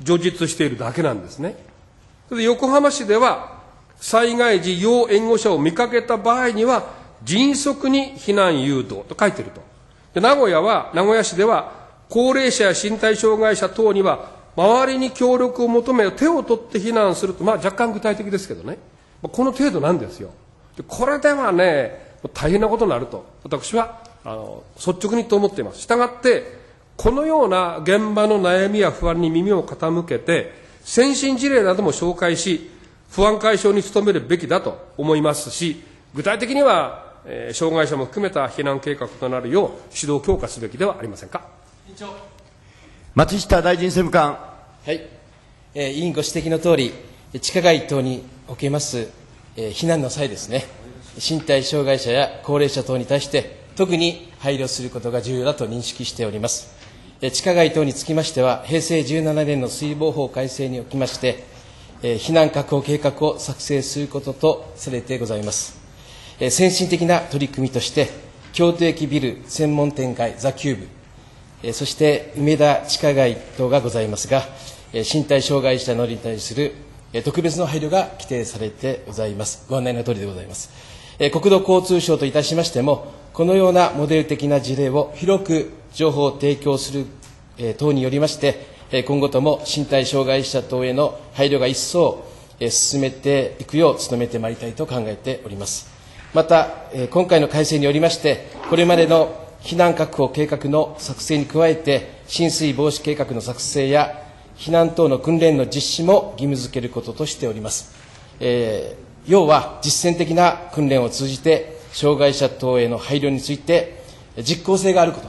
叙述しているだけなんですね。それで横浜市では、災害時要援護者を見かけた場合には、迅速に避難誘導と書いていると。で名古屋は、名古屋市では、高齢者や身体障害者等には、周りに協力を求め、手を取って避難すると、まあ若干具体的ですけどね、この程度なんですよ。でこれではね、大変なことになると、私はあの率直にと思っています。したがって、このような現場の悩みや不安に耳を傾けて、先進事例なども紹介し、不安解消に努めるべきだと思いますし、具体的には、えー、障害者も含めた避難計画となるよう指導強化すべきではありませんか。 松下大臣政務官。 はい、えー、委員ご指摘のとおり、地下街等におけます、えー、避難の際ですね、身体障害者や高齢者等に対して特に配慮することが重要だと認識しております。えー、地下街等につきましては、平成じゅうななねんの水防法改正におきまして、えー、避難確保計画を作成することとされてございます。えー、先進的な取り組みとして、京都駅ビル専門店街ザキューブ、えー、そして梅田地下街等がございますが、えー、身体障害者のに対する、えー、特別の配慮が規定されてございます。ご案内のとおりでございます。えー、国土交通省といたしましても、このようなモデル的な事例を広く情報を提供する、えー、等によりまして、今後とも身体障害者等への配慮が一層進めていくよう努めてまいりたいと考えております。また、今回の改正によりまして、これまでの避難確保計画の作成に加えて、浸水防止計画の作成や避難等の訓練の実施も義務付けることとしております。えー、要は実践的な訓練を通じて、障害者等への配慮について実効性があること、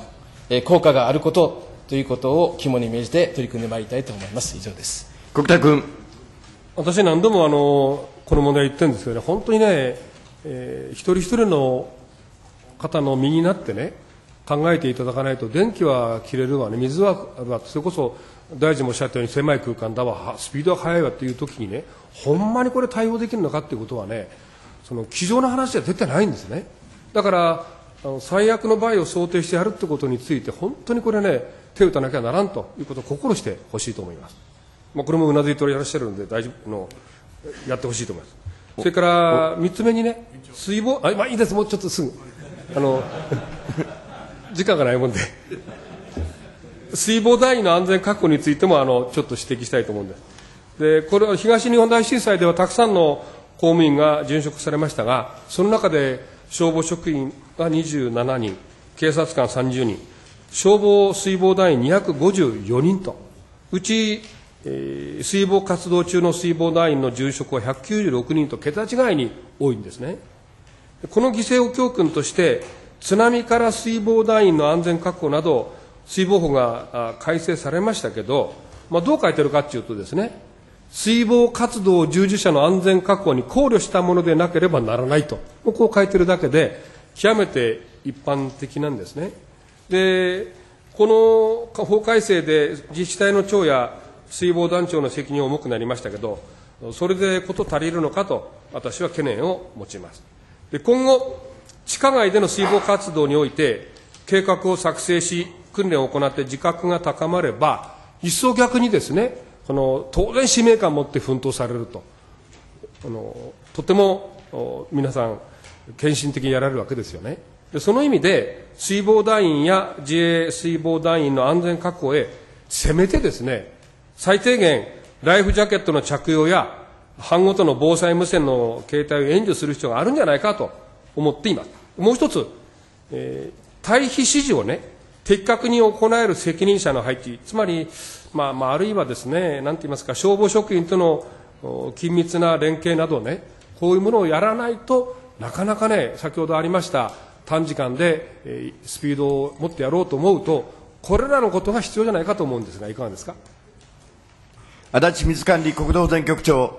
効果があることということを肝に銘じて取り組んでまいりたいと思います。以上です。 国田君。 私、何度もあのこの問題言ってるんですけどね、本当にね、えー、一人一人の方の身になってね、考えていただかないと、電気は切れるわね、水はそれこそ大臣もおっしゃったように狭い空間だわ、スピードが速いわというときにね、ほんまにこれ対応できるのかということはね、その机上の話は絶対ないんですね。だからあの最悪の場合を想定してやるということについて、本当にこれね、手を打たなきゃならんということを心してほしいと思います。まあ、これもうなずいていらっしゃるので、大丈夫のやってほしいと思います。それからみっつめにね、水防、あ、まあ、いいです、もうちょっとすぐ、あの時間がないもんで、水防団員の安全確保についてもあのちょっと指摘したいと思うんです。で、これは東日本大震災ではたくさんの公務員が殉職されましたが、その中で消防職員がにじゅうななにん、警察官さんじゅうにん、消防水防団員にひゃくごじゅうよにんと、うち、えー、水防活動中の水防団員の殉職はひゃくきゅうじゅうろくにんと桁違いに多いんですね。この犠牲を教訓として、津波から水防団員の安全確保など、水防法が改正されましたけど、まあ、どう書いてるかというとですね、水防活動従事者の安全確保に考慮したものでなければならないと、こう書いてるだけで、極めて一般的なんですね。で、この法改正で自治体の長や水防団長の責任重くなりましたけど、それで事足りるのかと、私は懸念を持ちます。で、今後、地下街での水防活動において、計画を作成し、訓練を行って自覚が高まれば、一層逆にですね、この当然使命感を持って奮闘されると、あのとても皆さん、献身的にやられるわけですよね。でその意味で、水防団員や自衛水防団員の安全確保へ、せめてですね、最低限、ライフジャケットの着用や、班ごとの防災無線の携帯を援助する必要があるんじゃないかと思っています。もう一つ、えー、退避指示をね、的確に行える責任者の配置、つまり、まあまあ、あるいはですね、なんて言いますか、消防職員との緊密な連携などね、こういうものをやらないとなかなかね、先ほどありました短時間で、えー、スピードを持ってやろうと思うと、これらのことが必要じゃないかと思うんですが、いかがですか。 足立水管理国土保全局長。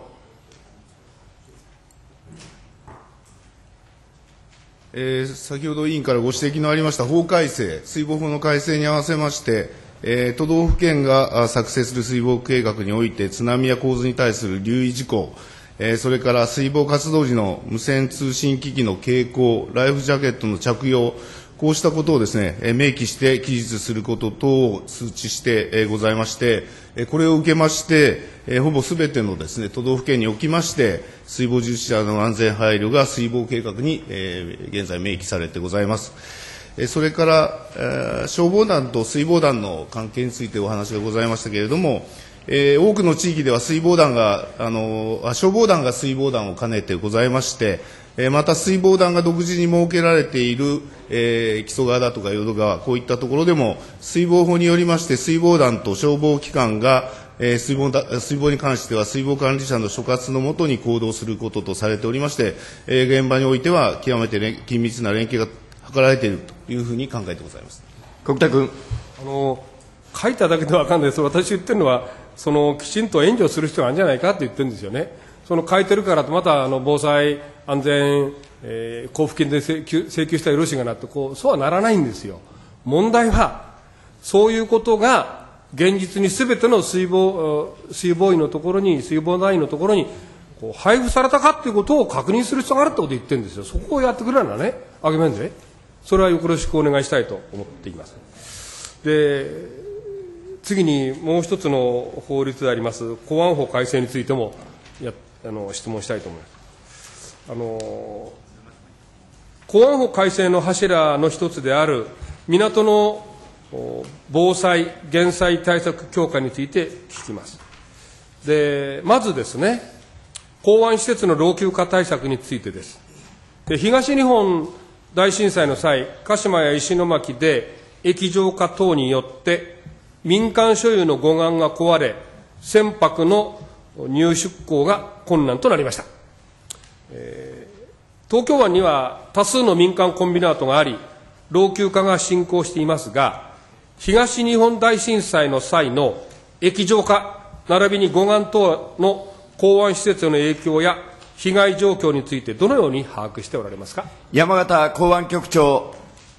えー、先ほど委員からご指摘のありました法改正、水防法の改正に合わせまして、えー、都道府県が作成する水防計画において、津波や洪水に対する留意事項、えー、それから水防活動時の無線通信機器の携行、ライフジャケットの着用、 こうしたことをですね、明記して記述すること等を通知してございまして、これを受けまして、ほぼすべてのですね、都道府県におきまして、水防従事者の安全配慮が水防計画に現在明記されてございます。それから、消防団と水防団の関係についてお話がございましたけれども、えー、多くの地域では水防団があの消防団が水防団を兼ねてございまして、えー、また水防団が独自に設けられている、えー、木曽川だとか淀川、こういったところでも水防法によりまして水防団と消防機関が、えー、水防だ水防に関しては水防管理者の所轄のもとに行動することとされておりまして、えー、現場においては極めて緊密な連携が図られているというふうに考えてございます。 国田君。 あの書いただけでは分かんないです。私言ってるのはそのきちんと援助する必要があるんじゃないかって言ってるんですよね。その書いてるからとまたあの防災安全、えー、交付金で請求請求したらよろしいかなとこうそうはならないんですよ。問題はそういうことが現実にすべての水防水防員のところに水防団員のところにこう配布されたかということを確認する必要があるってことを言ってるんですよ。そこをやってくれるのはね、あげめんでそれはよろしくお願いしたいと思っています。で次にもう一つの法律であります公安法改正についてもやあの質問したいと思います。あの公安法改正の柱の一つである港の防災・減災対策強化について聞きます。でまずですね、港湾施設の老朽化対策についてです。で東日本大震災の際、鹿島や石巻で液状化等によって民間所有の護岸が壊れ、船舶の入出港が困難となりました。えー、東京湾には多数の民間コンビナートがあり、老朽化が進行していますが、東日本大震災の際の液状化、並びに護岸等の港湾施設への影響や被害状況について、どのように把握しておられますか。 山形港湾局長。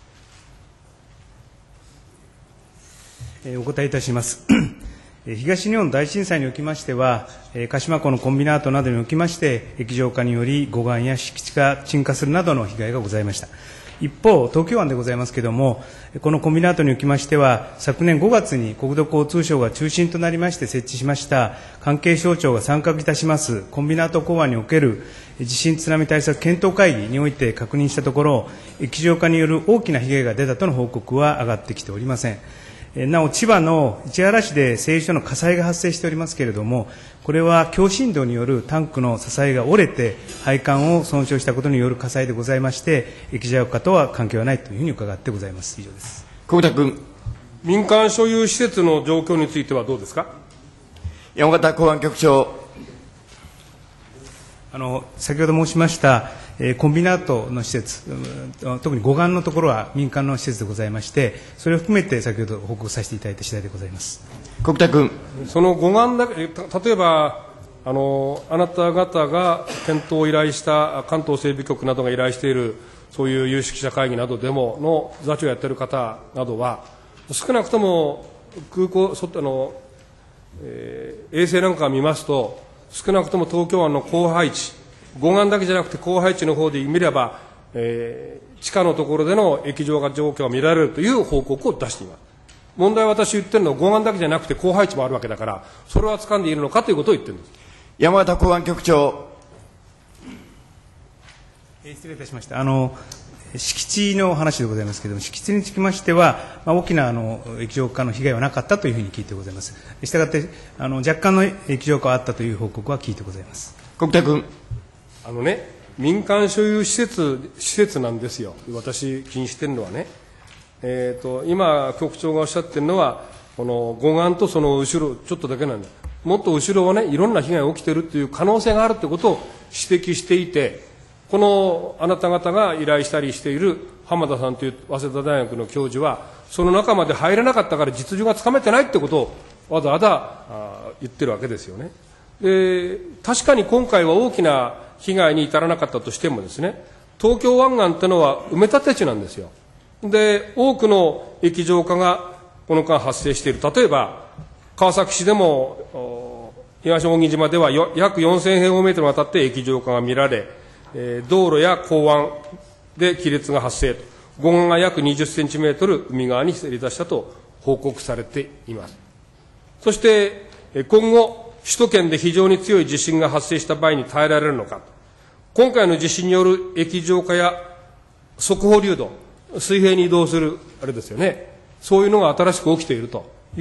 お答えいたします。東日本大震災におきましては、鹿島港のコンビナートなどにおきまして、液状化により護岸や敷地が沈下するなどの被害がございました。一方、東京湾でございますけれども、このコンビナートにおきましては、昨年ごがつに国土交通省が中心となりまして設置しました、関係省庁が参画いたします、コンビナート港湾における地震津波対策検討会議において確認したところ、液状化による大きな被害が出たとの報告は上がってきておりません。なお、千葉の市原市で製油所の火災が発生しておりますけれども、これは強振動によるタンクの支えが折れて、配管を損傷したことによる火災でございまして、液状化とは関係はないというふうに伺ってございます。以上です。 国田君。 民間所有施設の状況についてはどうですか。 山形港湾局長。 あの先ほど申しました、えー、コンビナートの施設、特に護岸のところは民間の施設でございまして、それを含めて先ほど報告させていただいた次第でございます。 国田君。 その護岸だけ、例えばあの、あなた方が検討を依頼した関東整備局などが依頼している、そういう有識者会議などでもの座長をやっている方などは、少なくとも空港、そあの、えー、衛星なんかを見ますと、少なくとも東京湾の降配地、護岸だけじゃなくて降配地の方で見れば、えー、地下のところでの液状化状況が見られるという報告を出しています。問題は私言ってるのは護岸だけじゃなくて降配地もあるわけだから、それは掴んでいるのかということを言ってるんです。 山形港湾局長。 失礼いたしました。あの敷地の話でございますけれども、敷地につきましては、まあ、大きなあの液状化の被害はなかったというふうに聞いてございます。したがってあの若干の液状化はあったという報告は聞いてございます。 国田君。 あのね、民間所有施設施設なんですよ。私気にしてるのはね、えーと、今局長がおっしゃってるのは、この護岸とその後ろちょっとだけなんだ。もっと後ろはね、いろんな被害が起きているという可能性があるということを指摘していて、このあなた方が依頼したりしている浜田さんという早稲田大学の教授は、その中まで入れなかったから実情がつかめてないということをわざわざ言ってるわけですよね。で、確かに今回は大きな被害に至らなかったとしてもですね、東京湾岸というのは埋め立て地なんですよ。で、多くの液状化がこの間発生している。例えば川崎市でも東扇島では約よんせん平方メートルにわたって液状化が見られ、道路や港湾で亀裂が発生と、 護岸が約にじゅっセンチメートル海側にせり出したと報告されています。そして、今後、首都圏で非常に強い地震が発生した場合に耐えられるのか。今回の地震による液状化や速報流動、水平に移動する、あれですよね、そういうのが新しく起きているという、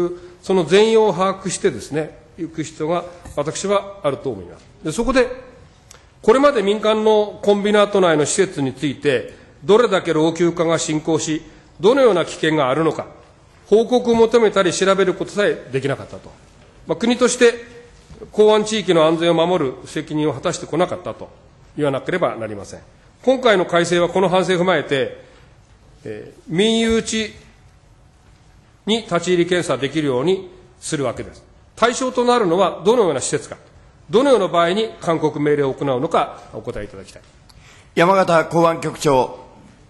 その全容を把握してですね、行く必要が私はあると思います。で、そこで、これまで民間のコンビナート内の施設について、どれだけ老朽化が進行し、どのような危険があるのか、報告を求めたり調べることさえできなかったと。まあ、国として港湾地域の安全を守る責任を果たしてこなかったと言わなければなりません。今回の改正はこの反省を踏まえて、えー、民有地に立ち入り検査できるようにするわけです。対象となるのはどのような施設か、どのような場合に勧告命令を行うのか、お答えいただきたい。 山形港湾局長。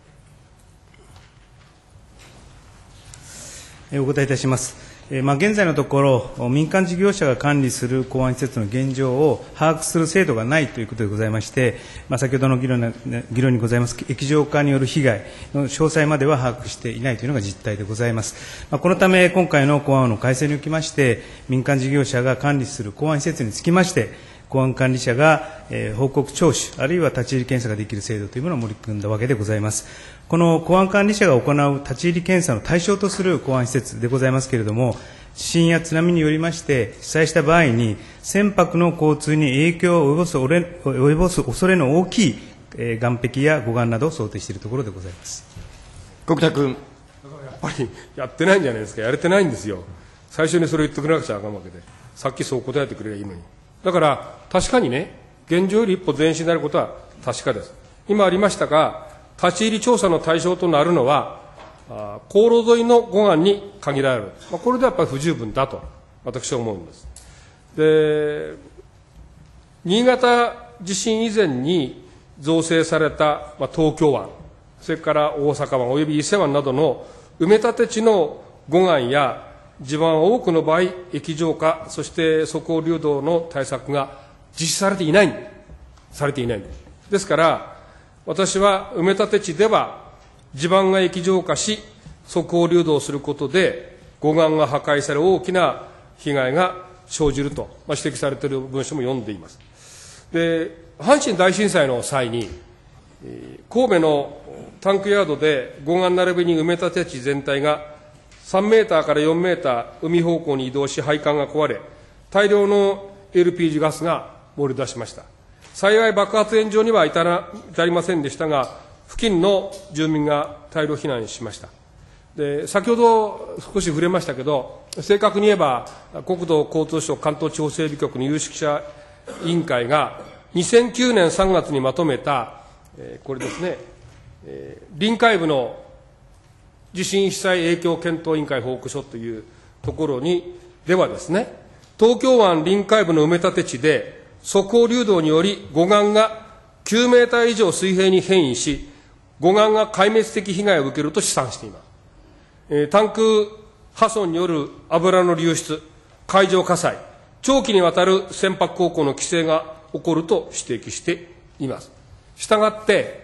お答えいたします。えーまあ、現在のところ、民間事業者が管理する港湾施設の現状を把握する制度がないということでございまして、まあ、先ほどの議論議論にございます液状化による被害の詳細までは把握していないというのが実態でございます。まあ、このため、今回の港湾の改正におきまして、民間事業者が管理する港湾施設につきまして、港湾管理者が、えー、報告聴取、あるいは立ち入り検査ができる制度というものを盛り組んだわけでございます。この港湾管理者が行う立ち入り検査の対象とする港湾施設でございますけれども、地震や津波によりまして被災した場合に、船舶の交通に影響を及ぼす及ぼす恐れの大きい、えー、岸壁や護岸などを想定しているところでございます。 国田君。 だからやっぱりやってないんじゃないですか、やれてないんですよ。最初にそれを言ってくれなくちゃあかんわけで、さっきそう答えてくれればいいのに。だから、確かにね、現状より一歩前進になることは確かです。今ありましたが、立ち入り調査の対象となるのは、あ航路沿いの護岸に限られる。まあ、これでやっぱり不十分だと、私は思うんです。で、新潟地震以前に造成された、まあ、東京湾、それから大阪湾および伊勢湾などの埋め立て地の護岸や地盤は多くの場合、液状化、そして速報流動の対策が実施されていない、されていない。ですから、私は埋め立て地では地盤が液状化し、速報流動することで、護岸が破壊され、大きな被害が生じると、まあ、指摘されている文書も読んでいます。で、阪神大震災の際に、神戸のタンクヤードで護岸並びに埋め立て地全体がさんメーターからよんメーター海方向に移動し、配管が壊れ、大量の エルピージー ガスが漏れ出しました。幸い爆発炎上には至ら至りませんでしたが、付近の住民が大量避難しました。で、先ほど少し触れましたけど、正確に言えば、国土交通省関東地方整備局の有識者委員会が、にせんきゅうねんさんがつにまとめた、えー、これですね、えー、臨海部の地震被災影響検討委員会報告書というところに、ではですね、東京湾臨海部の埋め立て地で、速報流動により護岸がきゅうメーター以上水平に変異し、護岸が壊滅的被害を受けると試算しています。えー、タンク破損による油の流出、海上火災、長期にわたる船舶航行の規制が起こると指摘しています。したがって、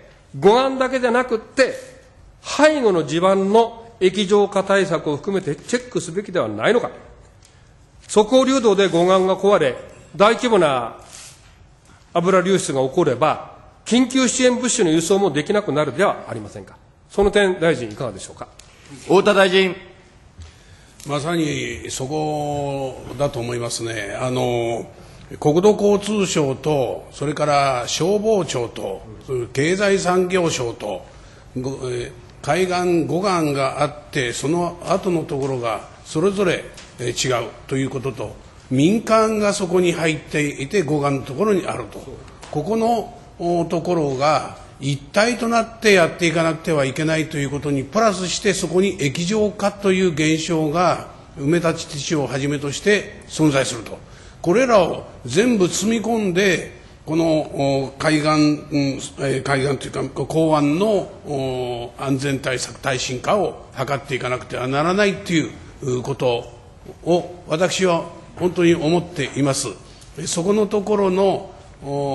護岸だけじゃなくって、背後の地盤の液状化対策を含めてチェックすべきではないのか。速報流動で護岸が壊れ、大規模な油流出が起これば、緊急支援物資の輸送もできなくなるではありませんか。その点、大臣、いかがでしょうか。 太田大臣。 まさにそこだと思いますね。あの国土交通省と、それから消防庁と、経済産業省と、海岸護岸があって、その後のところがそれぞれ違うということと、民間がそこに入っていて、護岸のところにあると、ここのところが一体となってやっていかなくてはいけないということにプラスして、そこに液状化という現象が埋め立ち地をはじめとして存在すると、これらを全部積み込んで、この海岸、うん、海岸というか港湾の安全対策耐震化を図っていかなくてはならないということを私は本当に思っています。そこのところの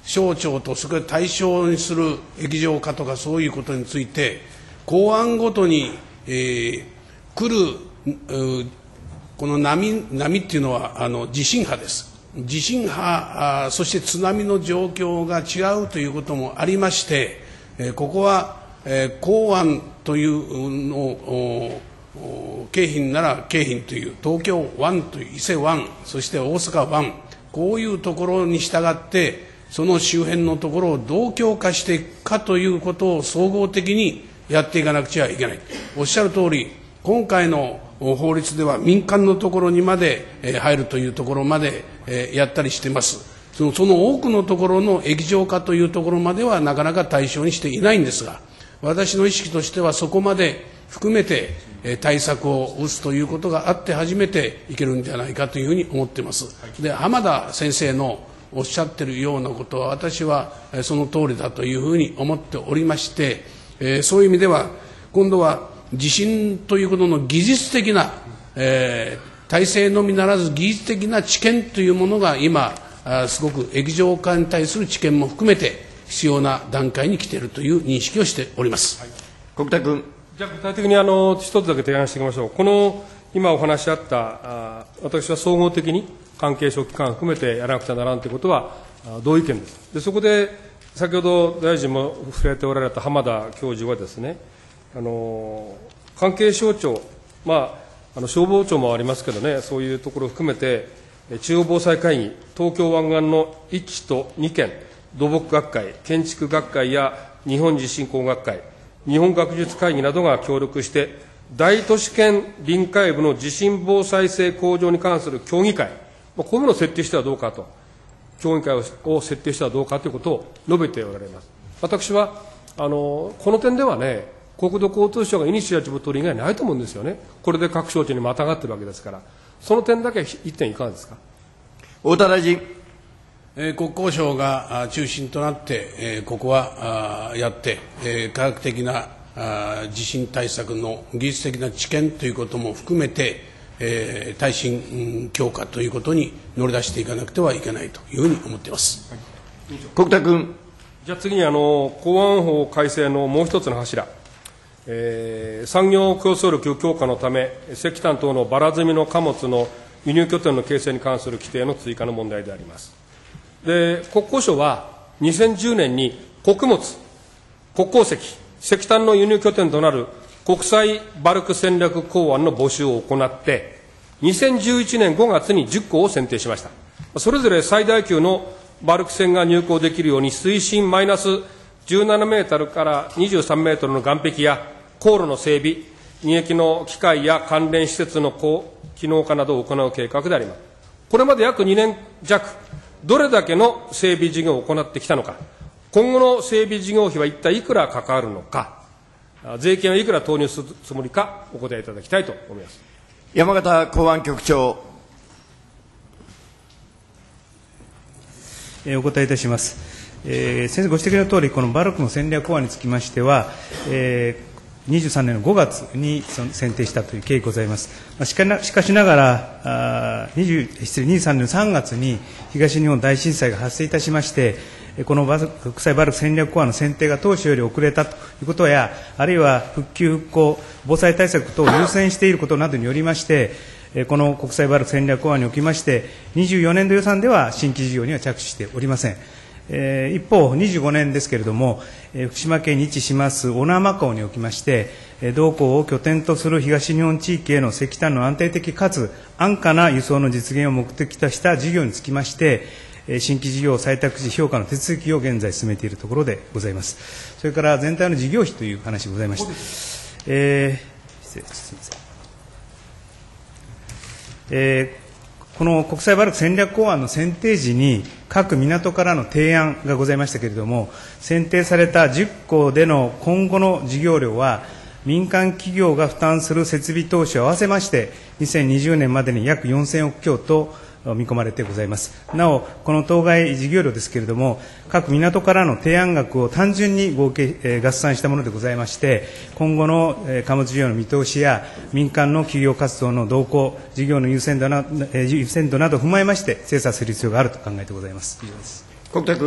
省庁とそれから対象にする液状化とかそういうことについて、港湾ごとに、えー、来るこの波、波っていうのはあの地震波です。地震波、あそして津波の状況が違うということもありまして、えー、ここは、えー、港湾というのを京浜なら京浜という、東京湾という伊勢湾、そして大阪湾、こういうところに従ってその周辺のところをどう強化していくかということを総合的にやっていかなくちゃいけない。おっしゃる通り、今回の法律では民間のところにまで入るというところまでやったりしています。その、その多くのところの液状化というところまではなかなか対象にしていないんですが、私の意識としてはそこまで含めて対策を打つということがあって初めていけるんじゃないかというふうに思っています。で、浜田先生のおっしゃっているようなことは私はその通りだというふうに思っておりまして、えー、そういう意味では今度は地震ということの技術的な、えー、体制のみならず技術的な知見というものが今あすごく液状化に対する知見も含めて必要な段階に来ているという認識をしております。はい、 国田君。 じゃあ具体的にあの一つだけ提案していきましょう。この今お話しあったあ私は総合的に関係省機関を含めてやらなくちゃならんということは同意見です。でそこで先ほど大臣も触れておられた浜田教授はですね、あの関係省庁、まあ、あの消防庁もありますけどね、そういうところを含めて中央防災会議、東京湾岸のいちとに県、土木学会、建築学会や日本地震工学会、日本学術会議などが協力して、大都市圏臨海部の地震防災性向上に関する協議会、こういうのを設定してはどうかと、協議会を設定してはどうかということを述べておられます。私は、あの、この点ではね、国土交通省がイニシアチブを取る以外ないと思うんですよね。これで各省庁にまたがってるわけですから。その点だけ一点いかがですか。 太田大臣。 えー、国交省が中心となって、えー、ここはあやって、えー、科学的なあ地震対策の技術的な知見ということも含めて、えー、耐震強化ということに乗り出していかなくてはいけないというふうに思っています。はい、 国田君。 じゃあ次にあの港湾法改正のもう一つの柱、えー、産業競争力強化のため石炭等のバラ積みの貨物の輸入拠点の形成に関する規定の追加の問題であります。で国交省はにせんじゅうねんに穀物、国鉱石、石炭の輸入拠点となる国際バルク戦略港湾の募集を行って、にせんじゅういちねんごがつにじゅっこうを選定しました。それぞれ最大級のバルク船が入港できるように、水深マイナスじゅうななメートルからにじゅうさんメートルの岸壁や航路の整備、二液の機械や関連施設の機能化などを行う計画であります。これまで約にねんじゃく、どれだけの整備事業を行ってきたのか、今後の整備事業費は一体いくらかかるのか、税金はいくら投入するつもりか、お答えいただきたいと思います。 山形港湾局長。 お答えいたします。えー、先生ご指摘のとおり、このバルクの戦略港湾につきましては、えー、にじゅうさんねんのごがつに選定したという経緯がございます。しかな、しかしながら、あにじゅう失礼にじゅうさんねんのさんがつに東日本大震災が発生いたしまして、この国際バルク戦略港湾の選定が当初より遅れたということや、あるいは復旧復興、防災対策等を優先していることなどによりまして、この国際バルク戦略港湾におきまして、にじゅうよねんど予算では新規事業には着手しておりません。えー、一方、にじゅうごねんですけれども、えー、福島県に位置します小名浜港におきまして、えー、同港を拠点とする東日本地域への石炭の安定的かつ安価な輸送の実現を目的とした事業につきまして、えー、新規事業採択時評価の手続きを現在進めているところでございます。それから全体の事業費という話がございました。えー、失礼すみません。えー、この国際バルク戦略港湾の選定時に各港からの提案がございましたけれども、選定されたじゅっこうでの今後の事業量は民間企業が負担する設備投資を合わせましてにせんにじゅうねんまでに約よんせんおくきょうと見込まれてございます。なお、この当該事業量ですけれども、各港からの提案額を単純に合計、えー、合算したものでございまして、今後の、えー、貨物事業の見通しや民間の企業活動の動向、事業の優先度な、えー、優先度などを踏まえまして精査する必要があると考えてございます。以上です。 国田君。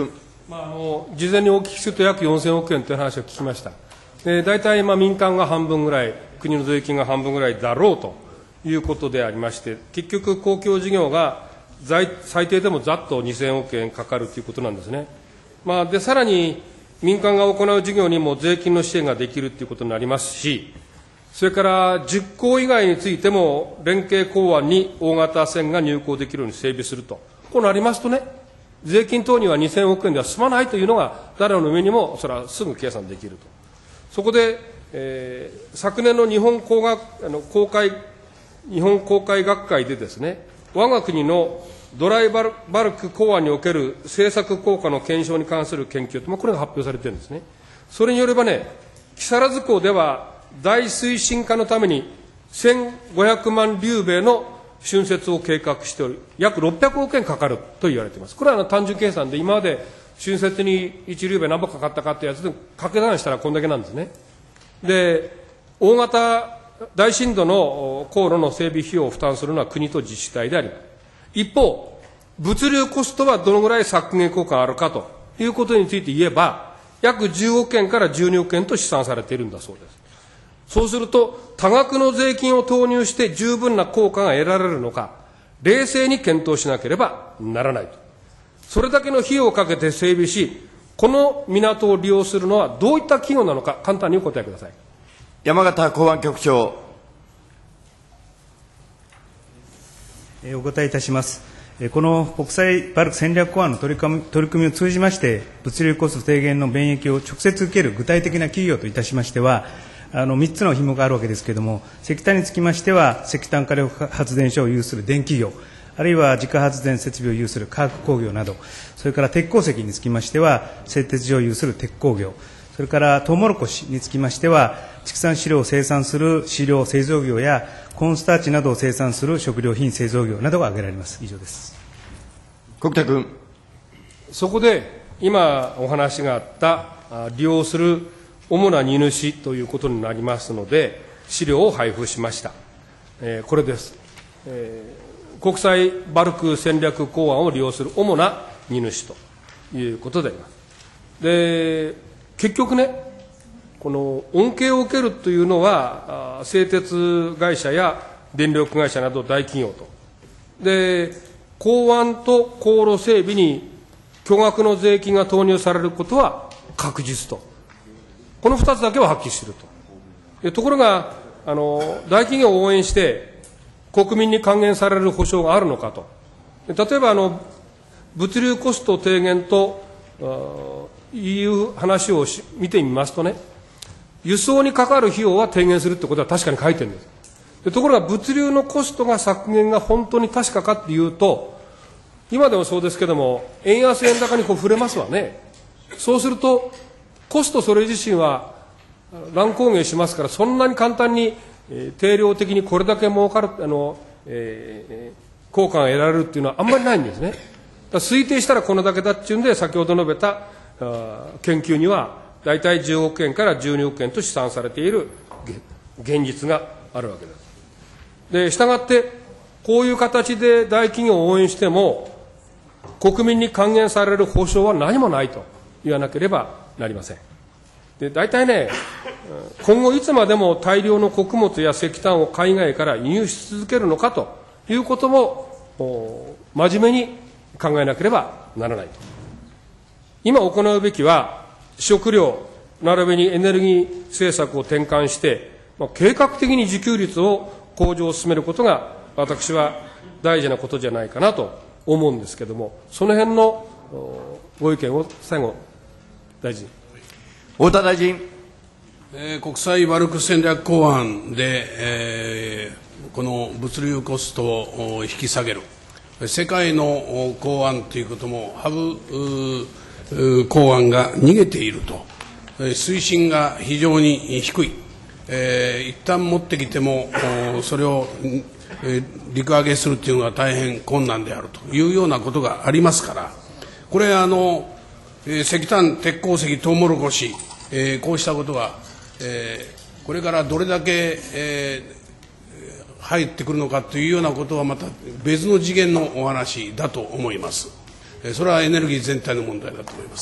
まあ、あの事前にお聞きすると約よんせんおくえんという話を聞きました。で大体まあ民間が半分ぐらい、国の税金が半分ぐらいだろうということでありまして、結局、公共事業が最低でもざっとにせんおくえんかかるということなんですね。まあ、でさらに民間が行う事業にも税金の支援ができるということになりますし、それから実行以外についても連携港湾に大型船が入港できるように整備すると、こうなりますとね、税金等にはにせんおくえんでは済まないというのが、誰の目にもそれはすぐ計算できると。そこで、えー、昨年の日本工学あの公開日本公開学会でですね、我が国のドライバルバルク港湾における政策効果の検証に関する研究と、これが発表されているんですね。それによればね、木更津港では大推進化のためにせんごひゃくまんリュウベイの浚渫を計画しており、約ろっぴゃくおくえんかかると言われています。これは単純計算で、今まで浚渫にいちリュウベイ何本かかったかというやつで掛け算したらこんだけなんですね。で、大型大深度の航路の整備費用を負担するのは国と自治体であります。一方、物流コストはどのぐらい削減効果があるかということについて言えば、約じゅうおくえんからじゅうにおくえんと試算されているんだそうです。そうすると、多額の税金を投入して十分な効果が得られるのか、冷静に検討しなければならないと。それだけの費用をかけて整備し、この港を利用するのはどういった企業なのか、簡単にお答えください。 山形港湾局長。 お答えいたします。この国際バルク戦略港湾の取り組み取り組みを通じまして、物流コスト低減の便益を直接受ける具体的な企業といたしましては、あのみっつの紐があるわけですけれども、石炭につきましては、石炭火力発電所を有する電気業、あるいは自家発電設備を有する化学工業など、それから鉄鉱石につきましては、製鉄所を有する鉄鋼業、それからトウモロコシにつきましては、畜産飼料を生産する飼料製造業や、コーンスターチなどを生産する食料品製造業などが挙げられます。以上です。 国田君。 そこで、今お話があった、利用する主な荷主ということになりますので、資料を配布しました。えー、これです。えー、国際バルク戦略港湾を利用する主な荷主ということであります。で、結局ね、この恩恵を受けるというのは、製鉄会社や電力会社など大企業と。で、港湾と航路整備に巨額の税金が投入されることは確実と。この二つだけははっきりしていると。でところが、あの、大企業を応援して、国民に還元される保障があるのかと。例えば、あの、物流コスト低減という話をし見てみますとね、輸送にかかる費用は低減するってことは確かに書いてるんです。でところが、物流のコストが削減が本当に確かかっていうと、今でもそうですけども、円安円高にこう触れますわね。そうすると、コストそれ自身は乱高下しますから、そんなに簡単に、えー、定量的にこれだけ儲かる、あの、えー、効果が得られるっていうのはあんまりないんですね。だから推定したらこれだけだっていうんで、先ほど述べたあ研究には、大体じゅうおくえんからじゅうにおくえんと試算されている現実があるわけです。で、したがって、こういう形で大企業を応援しても、国民に還元される保証は何もないと言わなければなりません。で、大体ね、今後いつまでも大量の穀物や石炭を海外から輸入し続けるのかということも、真面目に考えなければならないと。今行うべきは、食料、並びにエネルギー政策を転換して、まあ、計画的に自給率を向上を進めることが、私は大事なことじゃないかなと思うんですけれども、その辺のご意見を最後、大臣。 太田大臣。 えー、国際バルク戦略港湾で、えー、この物流コストを引き下げる。世界の港湾ということも、ハブ港湾が逃げていると、水深が非常に低い、えー、一旦持ってきても、それを、えー、陸揚げするというのは大変困難であるというようなことがありますから、これあの、えー、石炭、鉄鉱石、トウモロコシ、えー、こうしたことが、えー、これからどれだけ、えー、入ってくるのかというようなことはまた別の次元のお話だと思います。それはエネルギー全体の問題だと思います。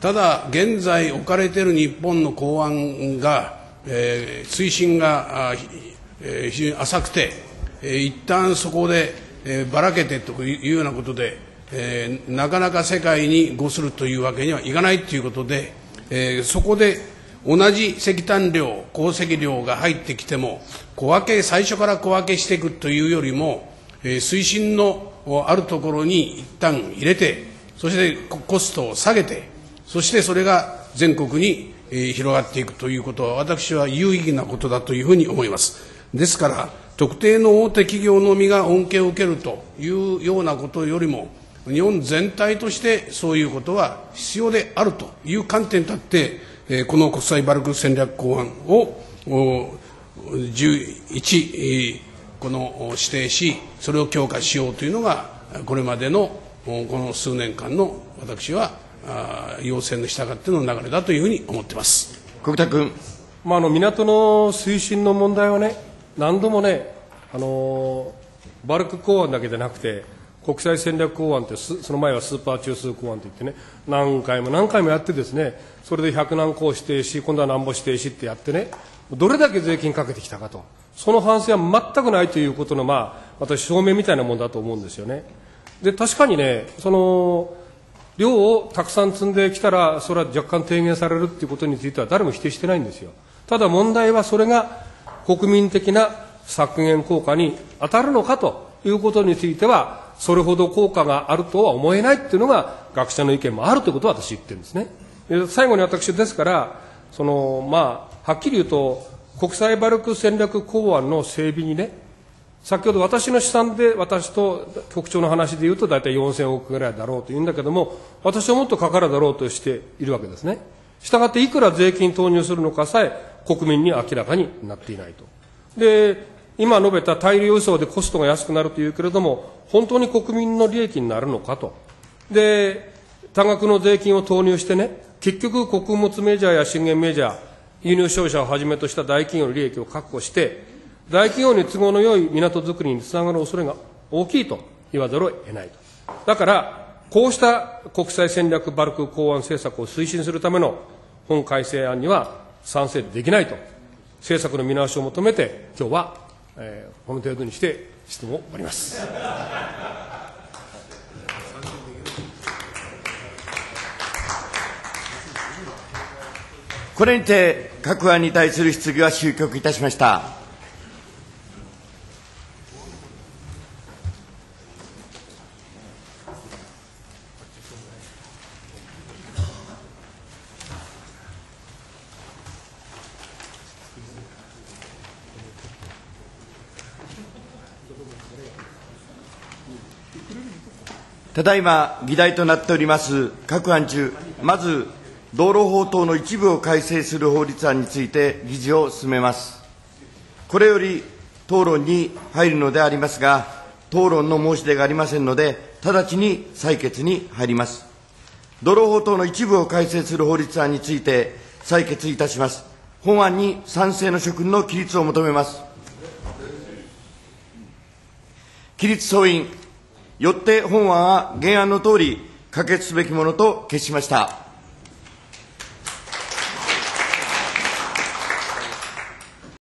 ただ、現在置かれている日本の法案が、えー、推進が、えー、非常に浅くて、えー、一旦そこで、えー、ばらけてというようなことで、えー、なかなか世界に誤するというわけにはいかないということで、えー、そこで同じ石炭量、鉱石量が入ってきても、小分け、最初から小分けしていくというよりも、えー、推進のあるところに一旦入れて、そしてコストを下げて、そしてそれが全国に、えー、広がっていくということは、私は有意義なことだというふうに思います。ですから、特定の大手企業のみが恩恵を受けるというようなことよりも、日本全体としてそういうことは必要であるという観点に立って、えー、この国際バルク戦略法案をじゅういち、この指定し、それを強化しようというのが、これまでのこの数年間の私は、要請に従っての流れだというふうに思っています。 国田君。 まあ、あの港の推進の問題はね、何度もね、あのバルク港湾だけでなくて、国際戦略港湾って、その前はスーパー中枢港湾といってね、何回も何回もやってですね、それでひゃくなんこう指定し、今度はなんぼ指定しってやってね、どれだけ税金かけてきたかと、その反省は全くないということの、まあ、私、証明みたいなもんだと思うんですよね。で、確かにね、その、量をたくさん積んできたら、それは若干低減されるっていうことについては誰も否定してないんですよ。ただ問題はそれが国民的な削減効果に当たるのかということについては、それほど効果があるとは思えないっていうのが学者の意見もあるということは私言ってるんですね。で、最後に私ですから、その、まあ、はっきり言うと、国際バルク戦略港湾の整備にね、先ほど私の試算で、私と局長の話で言うと大体よんせんおくぐらいだろうと言うんだけども、私はもっとかかるだろうとしているわけですね。したがっていくら税金投入するのかさえ国民に明らかになっていないと。で、今述べた大量輸送でコストが安くなるというけれども、本当に国民の利益になるのかと。で、多額の税金を投入してね、結局穀物メジャーや資源メジャー、輸入商社をはじめとした大企業の利益を確保して、大企業に都合の良い港づくりにつながる恐れが大きいと言わざるを得ないと。だから、こうした国際戦略バルク港湾政策を推進するための本改正案には賛成できないと、政策の見直しを求めて、今日は、えー、この程度にして質問を終わります。 これにて各案に対する質疑は終局いたしました。ただいま議題となっております各案中、まず道路法等の一部を改正する法律案について議事を進めます。これより討論に入るのでありますが、討論の申し出がありませんので、直ちに採決に入ります。道路法等の一部を改正する法律案について採決いたします。本案に賛成の諸君の起立を求めます。起立総員。よって本案は原案のとおり可決すべきものと決しました。